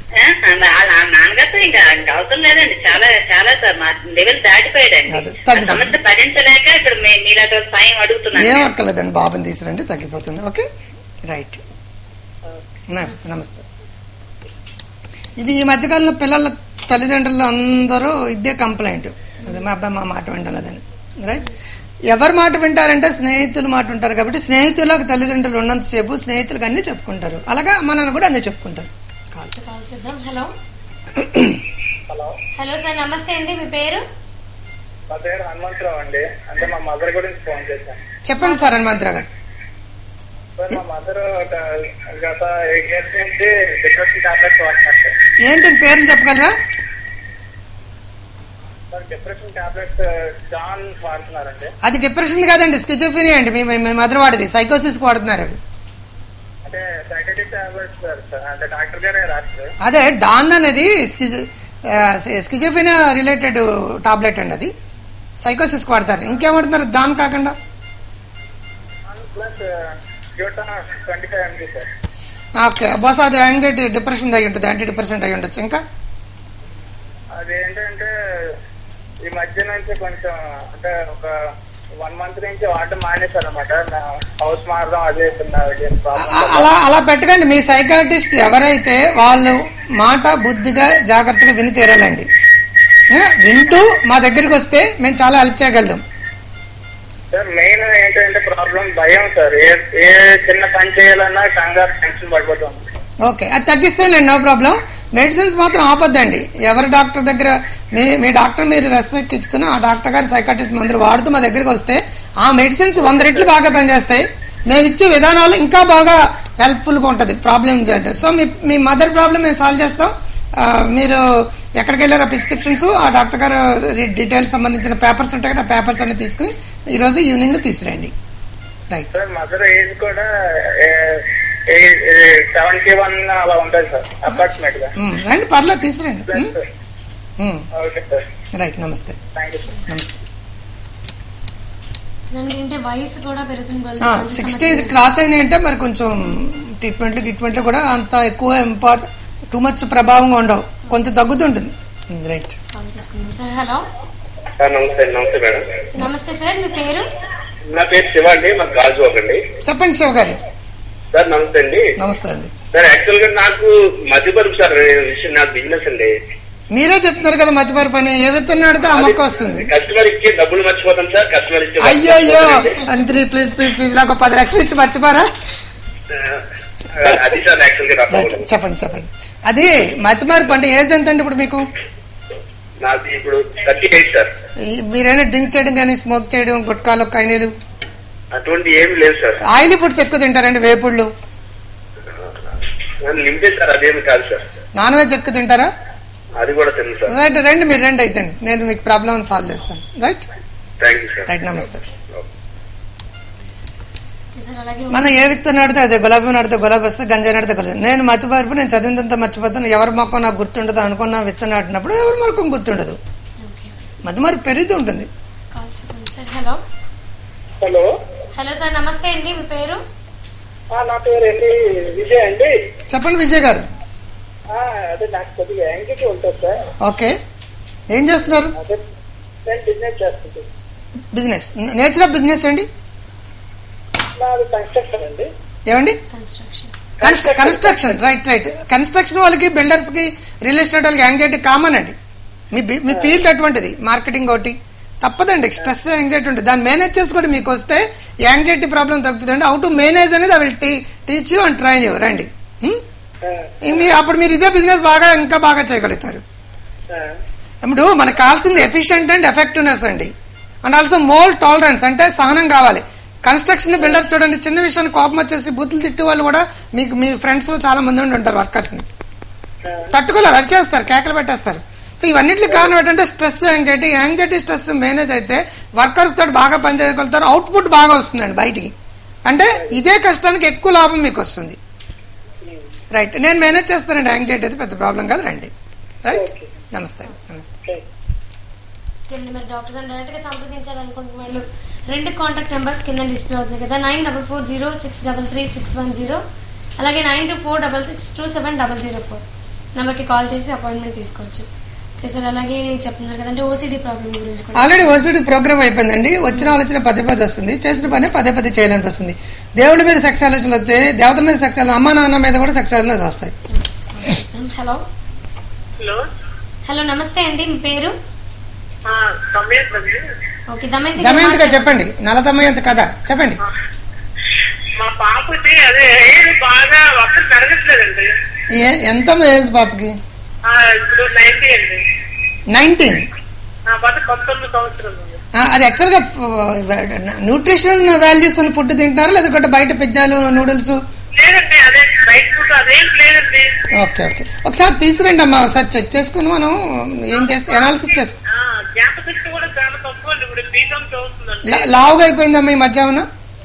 నాన్నగారితో ఇంకా అవసరం లేదండి, చాలా చాలా సార్ మా లెవెల్ దాటిపోయాడండి. సమస్య భరించలేక ఇప్పుడు మీలాగా సాయం అడుగుతున్నాను. ఏం అక్కర్లేదండి, బాబుని తీసుకురండి తగ్గిపోతుంది. ఓకే, రైట్, నమస్తే నమస్తే. ఇది ఈ మధ్యకాలంలో పిల్లల తల్లిదండ్రులు అందరూ ఇదే కంప్లైంట్, అదే మా అబ్బాయి మా మాట వింటలేదని. రైట్, ఎవరు మాట వింటారంటే స్నేహితులు మాట ఉంటారు కాబట్టి స్నేహితులకు తల్లిదండ్రులు ఉన్నంతసేపు స్నేహితులకు అన్ని చెప్పుకుంటారు, అలాగా మనల్ని కూడా అన్ని చెప్పుకుంటారు. హలో హలో సార్, నమస్తే అండి, మీ పేరు? మా పేరు హనుమంతరావు అండి. అంటే మా మదర్ గురించి ఫోన్ చేశాను. చెప్పండి సార్ హనుమంతరావు గారు. మా మదర్ గత ఎయిట్ ఇయర్స్ నుంచి డిప్రెషన్ టాబ్లెట్స్ వాడుతున్నారు సార్. ఏంటి పేర్లు చెప్పగలరా? డిప్రెషన్ టాబ్లెట్స్ జాన్ వాడుతున్నారండి. అది డిప్రెషన్ కాదండి, స్కిజోఫ్రెనియా అండి. మీ మదర్ వాడేది సైకోసిస్ వాడుతున్నారు. అంటే సైకటిక్ టాబ్లెట్స్ సార్, అంటే డాక్టర్ గారే రాస్తారు. అదే డాన్ అనేది స్కిజోఫ్రెనియా రిలేటెడ్ టాబ్లెట్ అండి, అది సైకోసిస్ వాడతారు. ఇంకేం వాడుతున్నారు డాన్ కాకుండా? ప్లస్ యోటా twenty five M G sir. Okay, బహుశా అది యాంగ్జైటీ డిప్రెషన్ అయి ఉంటుంది, యాంటీ డిప్రెసెంట్ అయి ఉండొచ్చు. ఇంకా అదేంటంటే ఈ మధ్య నుంచి కొంచెం అంటే ఒక వన్ మంత్ నుంచి వాటర్ మానేశారు అనమాట. హౌస్ మారడం అదే అలా అలా పెట్టకండి. మీ సైకాట్రిస్ట్ ఎవరైతే వాళ్ళు మాట బుద్ధిగా జాగ్రత్తగా విని తీరాలండి. వింటూ మా దగ్గరికి వస్తే మేము చాలా హెల్ప్ చేయగలుగుతాం. సార్ మెయిన్ ఏంటంటే ప్రాబ్లం భయం సార్. ఏ ఏ చిన్న పని చేయాలన్నా కంగారు టెన్షన్ పడిపోతాం. ఓకే, అది తగ్గిస్తేనండి, నో ప్రాబ్లం. మెడిసిన్స్ మాత్రం ఆపొద్దండి. ఎవరి డాక్టర్ దగ్గర మీ మీ డాక్టర్ మీరు రెస్పెక్ట్ ఇచ్చుకుని ఆ డాక్టర్ గారి సైకాట్రిస్ట్ మందులు వాడుతూ మా దగ్గరికి వస్తే ఆ మెడిసిన్స్ వంద రెట్లు బాగా పనిచేస్తాయి. మేము ఇచ్చే విధానాలు ఇంకా బాగా హెల్ప్ఫుల్గా ఉంటుంది ప్రాబ్లమ్ అంటే. సో మీ మీ మదర్ ప్రాబ్లమ్ మేము సాల్వ్ చేస్తాం. మీరు ఎక్కడికి వెళ్ళారు ఆ ప్రిస్క్రిప్షన్స్, ఆ డాక్టర్ గారు డీటెయిల్స్ సంబంధించిన పేపర్స్ ఉంటాయి కదా, ఆ పేపర్స్ అన్ని తీసుకుని ఈరోజు ఈవినింగ్ తీసుకురండి. రైట్. మదర్ ఏజ్ కూడా సెవెంటీ వన్ అలా ఉంటుంది సార్ అప్రాక్సిమేట్ గా. రండి, పర్లేదు తీసుకురండి. రైట్, నమస్తే. నమస్తే. వయసు కూడా పెరుగుతుంది, సిక్స్టీ క్రాస్ అయినాయి అంటే మరి కొంచెం ట్రీట్మెంట్లు ట్రీట్మెంట్లు కూడా అంత ఎక్కువ ఇంపార్టెంట్ టూ మచ్ ప్రభావంగా ఉండవు, కొంచెం తగ్గుతుంటుంది. రైట్. Sir hello. నమస్తే. నమస్తే మేడం. నమస్తే సార్, మీ పేరు? నా పేరు శివ అండి, మాకు గాజు అండి. చెప్పండి శివ గారు. సార్ నమస్తే అండి. నమస్తే అండి. సార్ యాక్చువల్ గా నాకు మధ్యపరుపు సార్ విషయం, నాకు బిజినెస్ అండి. మీరే చెప్తున్నారు కదా మధ్యపరుపు అని, ఏ విత్తనం అడితే అమ్మకం వస్తుంది. కస్టమర్ ఇచ్చే డబ్బులు మర్చిపోతాం సార్. కస్టమర్ ఇచ్చే అయ్యో అయ్యో అంతే, ప్లీజ్ ప్లీజ్ ప్లీజ్ నాకు పది లక్షలు ఇచ్చి మర్చిపోరా. అది సార్ యాక్చువల్ గా చెప్పండి చెప్పండి. అది మధ్యపరుపు అంటే ఏజ్ ఎంత అండి ఇప్పుడు మీకు? నాకు ఇప్పుడు థర్టీ ఎయిట్ సార్. మీరైనా డ్రింక్ చేయడం కానీ స్మోక్ చేయడం, గుట్కాలు కైనీలు అటువంటి ఏమి లేదు సార్. ఆయిలీ ఫుడ్స్ ఎక్కువ తింటారండి, వేపుళ్ళు లిమిటెడ్ సార్, అదేమి కాదు సార్. నాన్ వెజ్ ఎక్కువ తింటారా? అది కూడా తెలుసు సార్. రైట్, రండి మీరు రండి, అయితే నేను మీకు ప్రాబ్లమ్ సాల్వ్ చేస్తాను. Right thank you sir. Right, నమస్తే. మనం ఏ విత్తనం నడితే అదే, గులాబీ నడితే గులాబీ వస్తే, గంజాయి నడితే గులాబీ. నేను మతిపరుపు నేను చదివిందంతా మర్చిపోతాను. ఎవరి మొక్కం నాకు గుర్తుండదు అనుకున్న విత్తనం నాటినప్పుడు ఎవరి మొక్కం గుర్తుండదు, మధ్య మరి పెరుగుతూ ఉంటుంది. హలో. హలో. హలో సార్, నమస్తే అండి, మీ పేరు? నా పేరు అండి విజయ్ అండి. చెప్పండి విజయ్ గారు. అదే నాకు కొద్దిగా యాంగ్జైటీ ఉంటుంది సార్. ఓకే, ఏం చేస్తున్నారు? బిజినెస్ చేస్తుంది. బిజినెస్, నేచర్ ఆఫ్ బిజినెస్ అండి? కన్స్ట్రక్షన్ అండి. ఏమండి? Construction. Construction, right right. Construction వాళ్ళకి, బిల్డర్స్ కి, రియల్ ఎస్టేట్ వాళ్ళకి యాంగ్జైటీ కామన్ అండి. మీ మీ ఫీల్డ్ అటువంటిది, మార్కెటింగ్ ఒకటి తప్పదండి. స్ట్రెస్ యాంగ్జైటీ ఉంటుంది, దాన్ని మేనేజ్ చేసుకోండి. మీకు వస్తే యాంగ్జైటీ ప్రాబ్లం తగ్గుతుందండి. హౌ టు మేనేజ్ అనేది I will teach you and train you. రండి, మీరు అప్పుడు మీరు ఇదే బిజినెస్ బాగా ఇంకా బాగా చేయగలుగుతారు. ఇప్పుడు మనకు కావాల్సింది ఎఫిషియెంట్ అండ్ ఎఫెక్టివ్నెస్ అండి, అండ్ ఆల్సో మోర్ టాలరెన్స్, అంటే సహనం కావాలి. కన్స్ట్రక్షన్ బిల్డర్ చూడండి, చిన్న విషయాన్ని కోపం వచ్చేసి బూతులు తిట్టే వాళ్ళు కూడా మీకు మీ ఫ్రెండ్స్ చాలా మంది ఉండి ఉంటారు. వర్కర్స్ ని తట్టుకోలేరు, అరిచేస్తారు, కేకలు పెట్టేస్తారు. సో ఇవన్నింటికి కారణం ఏంటంటే stress, anxiety. Anxiety stress manage అయితే వర్కర్స్ తోటి బాగా పనిచేయగలుగుతారు, అవుట్పుట్ బాగా వస్తుందండి బయటికి. అంటే ఇదే కష్టానికి ఎక్కువ లాభం మీకు వస్తుంది. రైట్, నేను మేనేజ్ చేస్తానండి. యాంగ్జైటీ అయితే పెద్ద ప్రాబ్లం కాదు. రండి. రైట్, నమస్తే. నమస్తే. మరి డాక్టర్ గారు డైరెక్ట్ గా సంప్రదించాలనుకుంటున్న వాళ్ళు రెండు కాంటాక్ట్ నెంబర్స్ కింద డిస్ప్లే అవుతుంది కదా, nine double four zero six double three six one zero, అలాగే nine two four double six two seven double zero four నెంబర్కి కాల్ చేసి అపాయింట్మెంట్ తీసుకోవచ్చు. సార్ అలాగే చెప్తున్నారు కదండి ఓసీడీ ప్రాబ్లం గురించి కూడా. ఆల్రెడీ ఓసీడీ ప్రోగ్రామ్ అయిపోయిందండి. వచ్చిన వాళ్ళు వచ్చిన పదే పదే వస్తుంది, చేసిన పని పదే పదే చేయాలనిపిస్తుంది. దేవుడి మీద సెక్సాలజీలు వస్తే, దేవత మీద సెక్సాలు, అమ్మ నాన్న మీద కూడా సెక్సాలజీలు వస్తాయి. హలో. హలో. హలో, నమస్తే అండి, మీ పేరు? ఓకే, దమయంతి దమయంతి గారు చెప్పండి. నల దమయంతి కథ చెప్పండి. మా పాపకి అదే బాగా ఒక్కరు పెరగట్లేదండి. ఎంత ఏజ్ పాపకి? ఇప్పుడు నైన్టీ అండి. నైన్టీన్. పంతొమ్మిది సంవత్సరాలు. అది యాక్చువల్ గా న్యూట్రిషన్ వాల్యూస్ అని ఫుడ్ తింటున్నారు, లేదంటే బయట పిజ్జాలు, నూడిల్స్? లేదండి, అదే బయట ఫుడ్ అదేం లేదండి. ఓకే ఓకే, ఒకసారి తీసుకురండి అమ్మా, ఒకసారి చెక్ చేసుకుని మనం ఏం చేస్తే అనాలిసిస్ చేసుకుని. లావుగా అయిపోయిందమ్మా ఈ మధ్యాహ్నం.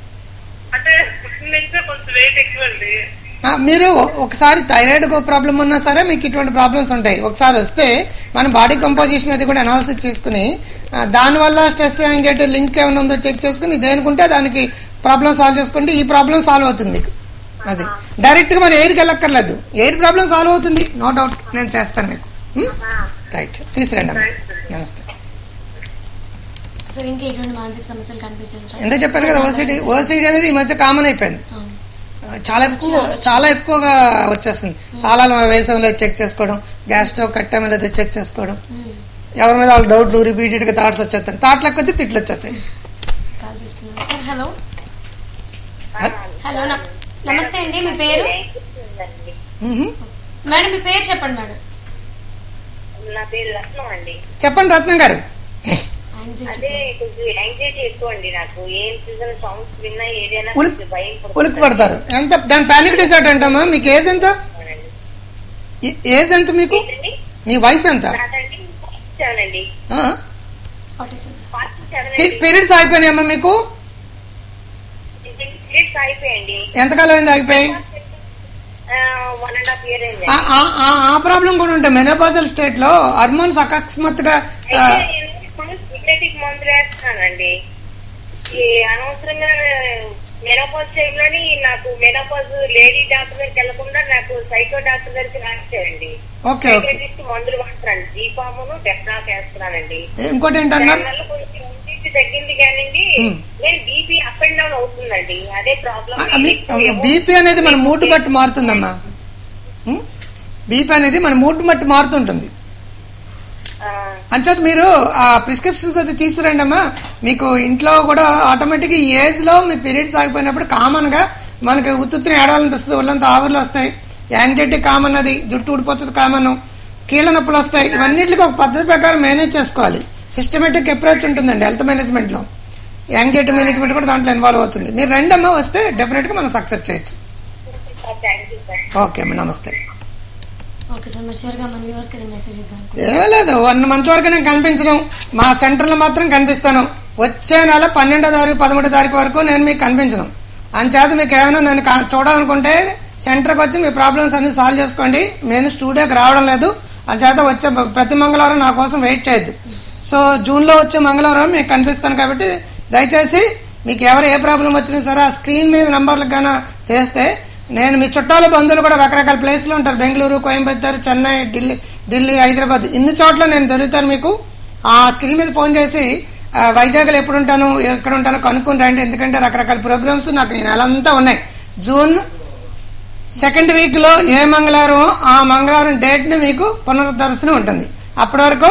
మీరు ఒకసారి థైరాయిడ్ ప్రాబ్లం ఉన్నా సరే మీకు ఇటువంటి ప్రాబ్లమ్స్ ఉంటాయి. ఒకసారి వస్తే మన బాడీ కంపోజిషన్ అది కూడా అనాలిసిస్ చేసుకుని దానివల్ల స్ట్రెస్ యాంగ్జైటీ లింక్ ఏమైనా ఉందో చెక్ చేసుకుని దేనికుంటే దానికి ప్రాబ్లం సాల్వ్ చేసుకుంటే ఈ ప్రాబ్లం సాల్వ్ అవుతుంది మీకు. అది డైరెక్ట్ గా మనం ఎయిర్కి వెళ్ళక్కర్లేదు, ఎయిర్ ప్రాబ్లం సాల్వ్ అవుతుంది, నో డౌట్. నేను చేస్తాను మీకు. రైట్, తీసుకురండి అమ్మా. నమస్తే. సార్ ఇంకా ఎటువంటి మానసిక సమస్యలు కనిపించారు? ఎందుకు చెప్పాను కదా, ఓసిడి ఓసిడి అనేది ఈ మధ్య కామన్ అయిపోయింది. చాలా ఎక్కువ చాలా ఎక్కువగా వచ్చేస్తుంది. తాళాలు వేసవి లేదు చెక్ చేసుకోవడం, గ్యాస్ స్టవ్ కట్టామో లేదో చెక్ చేసుకోవడం, ఎవరి మీద వాళ్ళు డౌట్లు, రిపీటెడ్ గా థాట్స్ వచ్చేస్తాయి. థాట్లు ఎక్కువ తిట్లు వచ్చేస్తాయి. హలో హలో నమస్తే అండి, మీ పేరు? మేడం మీ పేరు చెప్పండి మేడం. నా పేరు రత్నం అండి. చెప్పండి రత్నం గారు. అదే కొంచెం యాంగ్జైటీ ఎక్కువ అండి నాకు. ఏం సీజన్ సాంగ్స్ విన్నా ఏదైనా భయం ఉలికి పడతారు. ఎంత దాని పానిక్ డిసార్డర్ అంటామా? మీకు ఏజ్ ఎంత? ఏజ్ ఎంత మీకు? మీ వయసు ఎంత? పీరియడ్స్ అయిపోయినాయమ్మా మీకు? అయిపోయండి. ఎంతకాలం అయింది ఆగిపోయి? ఆ ప్రాబ్లం కూడా ఉంటాయి. మెనోపాజల్ స్టేట్ లో హార్మోన్స్ అకస్మాత్తుగా సింథటిక్ మందులు వేస్తున్నానండి. అనవసరంగా మెనోపాజ్ టైమ్ లోని నాకు మెనోపాజ్ లేడీ డాక్టర్ దగ్గరికి వెళ్లకుండా నాకు సైకో డాక్టర్ దగ్గరికి రాశారండి. మందులు వాడుతున్నాను, జీపామును డెఫ్నాక్ వేస్తున్నానండి. ఇంకోటి ఏంటన్నారు, కొంచెం తగ్గింది కానివ్వండి, నేను బీపీ అప్ అండ్ డౌన్ అవుతుందండి. అదే ప్రాబ్లం. బీపీ అనేది మన మూడ్ బట్టి మారుతుందమ్మా. బీపీ అనేది మన మూడ్ బట్టి మారుతుంటుంది. అంచేత మీరు ఆ ప్రిస్క్రిప్షన్స్ అది తీసుకురండి అమ్మా. మీకు ఇంట్లో కూడా ఆటోమేటిక్ ఈ ఏజ్ లో మీ పీరియడ్స్ ఆగిపోయినప్పుడు కామన్ గా మనకి ఉత్తుత్తిని ఏడాలనిపిస్తుంది, ఒళ్ళంతా ఆవుర్లు వస్తాయి, యాంగ్జైటీ కామన్, అది జుట్టు ఊడిపోతుంది కామన్, కీళ్ళ నొప్పులు వస్తాయి. ఇవన్నిటికి ఒక పద్ధతి ప్రకారం మేనేజ్ చేసుకోవాలి. సిస్టమేటిక్ అప్రోచ్ ఉంటుందండి హెల్త్ మేనేజ్మెంట్ లో. యాంగ్జైటీ మేనేజ్మెంట్ కూడా దాంట్లో ఇన్వాల్వ్ అవుతుంది. మీరు రెండమ్మా వస్తే డెఫినెట్ గా మనం సక్సెస్ చేయొచ్చు. ఓకే అమ్మా, నమస్తే. ఏ లేదు, వన్ మంత్ వరకు నేను కనిపించను. మా సెంటర్ లో మాత్రం కనిపిస్తాను. వచ్చే నెల పన్నెండో తారీఖు పదమూడో తారీఖు వరకు నేను మీకు కనిపించను. అంచేత మీకు ఏమైనా నన్ను చూడాలనుకుంటే సెంటర్కి వచ్చి మీ ప్రాబ్లమ్స్ అన్ని సాల్వ్ చేసుకోండి. నేను స్టూడియోకి రావడం లేదు, అంచేత వచ్చే ప్రతి మంగళవారం నా కోసం వెయిట్ చేయొద్దు. సో జూన్ లో వచ్చే మంగళవారం మీకు కనిపిస్తాను. కాబట్టి దయచేసి మీకు ఎవరు ఏ ప్రాబ్లం వచ్చినా సరే ఆ స్క్రీన్ మీద నంబర్లకు గానా తెస్తే, నేను మీ చుట్టాల బంధువులు కూడా రకరకాల ప్లేస్లో ఉంటారు, బెంగళూరు, కోయంబత్తూరు, చెన్నై, ఢిల్లీ ఢిల్లీ హైదరాబాద్, ఇన్ని చోట్ల నేను దొరుకుతాను. మీకు ఆ స్క్రీన్ మీద ఫోన్ చేసి వైజాగ్లో ఎప్పుడు ఉంటాను, ఎక్కడ ఉంటానో కనుక్కుని రండి. ఎందుకంటే రకరకాల ప్రోగ్రామ్స్ నాకు ఈ నెలంతా ఉన్నాయి. జూన్ సెకండ్ వీక్ లో ఏ మంగళవారం ఆ మంగళవారం డేట్ ని మీకు పునరుద్ధరిస్తూనే ఉంటుంది. అప్పటి వరకు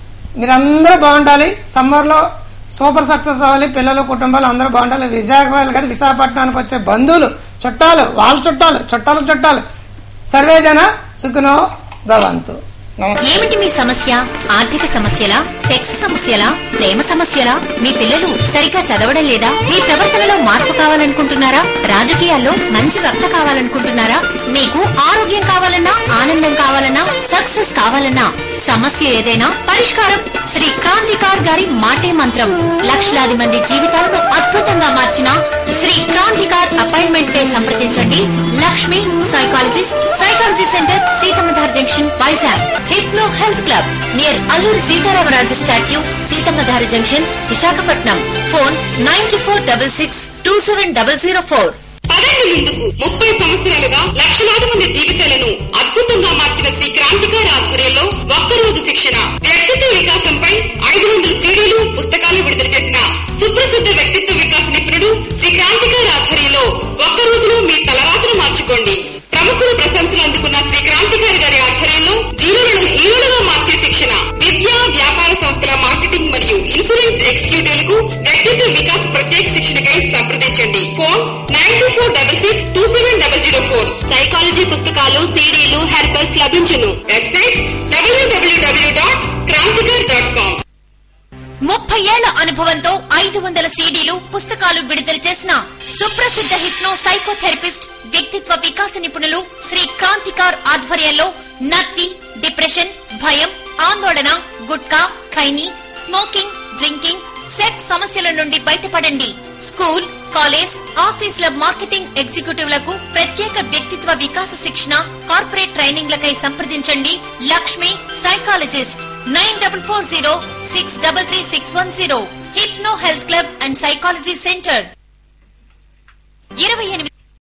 మీరందరూ బాగుండాలి. సమ్మర్ లో సూపర్ సక్సెస్ అవ్వాలి. పిల్లలు, కుటుంబాలు అందరూ బాగుండాలి. విశాఖపట్నం కదా, విశాఖపట్నానికి వచ్చే బంధువులు, చుట్టాలు, వాళ్ళ చుట్టాలు, చుట్టాలు చుట్టాలు సర్వేజన సుఖనో భవంతు. ఏమిటి మీ సమస్య? ఆర్థిక సమస్యలా? సెక్స్ సమస్యలా? ప్రేమ సమస్యలా? మీ పిల్లలు సరిగ్గా చదవడం లేదా? మీ ప్రవర్తనలో మార్పు కావాలనుకుంటున్నారా? రాజకీయాల్లో మంచి వక్త కావాలనుకుంటున్నారా? మీకు ఆరోగ్యం కావాలన్నా, ఆనందం కావాలన్నా, సక్సెస్ కావాలన్నా, సమస్య ఏదైనా పరిష్కారం శ్రీ క్రాంతికార్ గారి మాటే మంత్రం. లక్షలాది మంది జీవితాలను అద్భుతంగా మార్చిన శ్రీ క్రాంతికార్ అపాయింట్మెంట్ పై సంప్రదించండి. Lakshmi psychologist, psychology centre, Seethammadhara junction, Vizag. Hypno health club near Alluri Seetharamaraju statue, Seethammadhara junction, Visakhapatnam. Phone nine two four double six two seven double zero four. పదండి ముందుకు. ముప్పై సంవత్సరాలుగా లక్షలాది మంది జీవితాలను అద్భుతంగా మార్చిన శ్రీ క్రాంతికార్ ఆధ్వర్యంలో ఒక్కరోజు శిక్షణ, వ్యక్తిత్వ వికాసంపై ఐదు వందల సీడీలు, పుస్తకాలు విడుదల చేసిన సుప్రసిద్ధ వ్యక్తిత్వ వికాస నిపుణుడు శ్రీ క్రాంతికార్ ఆధ్వర్యంలో ఒక్క రోజులో మీ తలరాతను మార్చుకోండి. ప్రముఖుల ప్రశంసలు అందుకున్న శ్రీ క్రాంతికారి గారి ఆధ్వర్యంలో జీవులను హీరోలుగా మార్చే శిక్షణ, విద్యా వ్యాపార సంస్థల మార్కెటింగ్ మరియు ఇన్సూరెన్స్ ఎగ్జిక్యూటివ్లకు వ్యక్తిత్వ వికాస్ ప్రత్యేక శిక్షణకై సంప్రదించండి. Phone nine two four double six two seven double zero four. Psychology పుస్తకాలు, సీడీలు, హెర్బల్స్ లభించును. Website W W W dot Kranthikar dot com. ముప్పై ఏళ్ల అనుభవంతో ఐదు వందల సీడీలు, పుస్తకాలు విడుదల చేసిన సుప్రసిద్ధ హిప్నో సైకోథెరపిస్ట్, వ్యక్తిత్వ వికాస నిపుణులు శ్రీ క్రాంతికార్ ఆధ్వర్యంలో నత్తి, డిప్రెషన్, భయం, ఆందోళన, gutka, khaini, smoking, drinking, sex సమస్యల నుండి బయటపడండి. స్కూల్, కాలేజ్, ఆఫీసుల మార్కెటింగ్ ఎగ్జిక్యూటివ్లకు ప్రత్యేక వ్యక్తిత్వ వికాస శిక్షణ, కార్పొరేట్ ట్రైనింగ్లకై సంప్రదించండి. Lakshmi psychologist nine double four zero six double three six one zero. Hypno health club and psychology centre. ఇరవై ఎనిమిది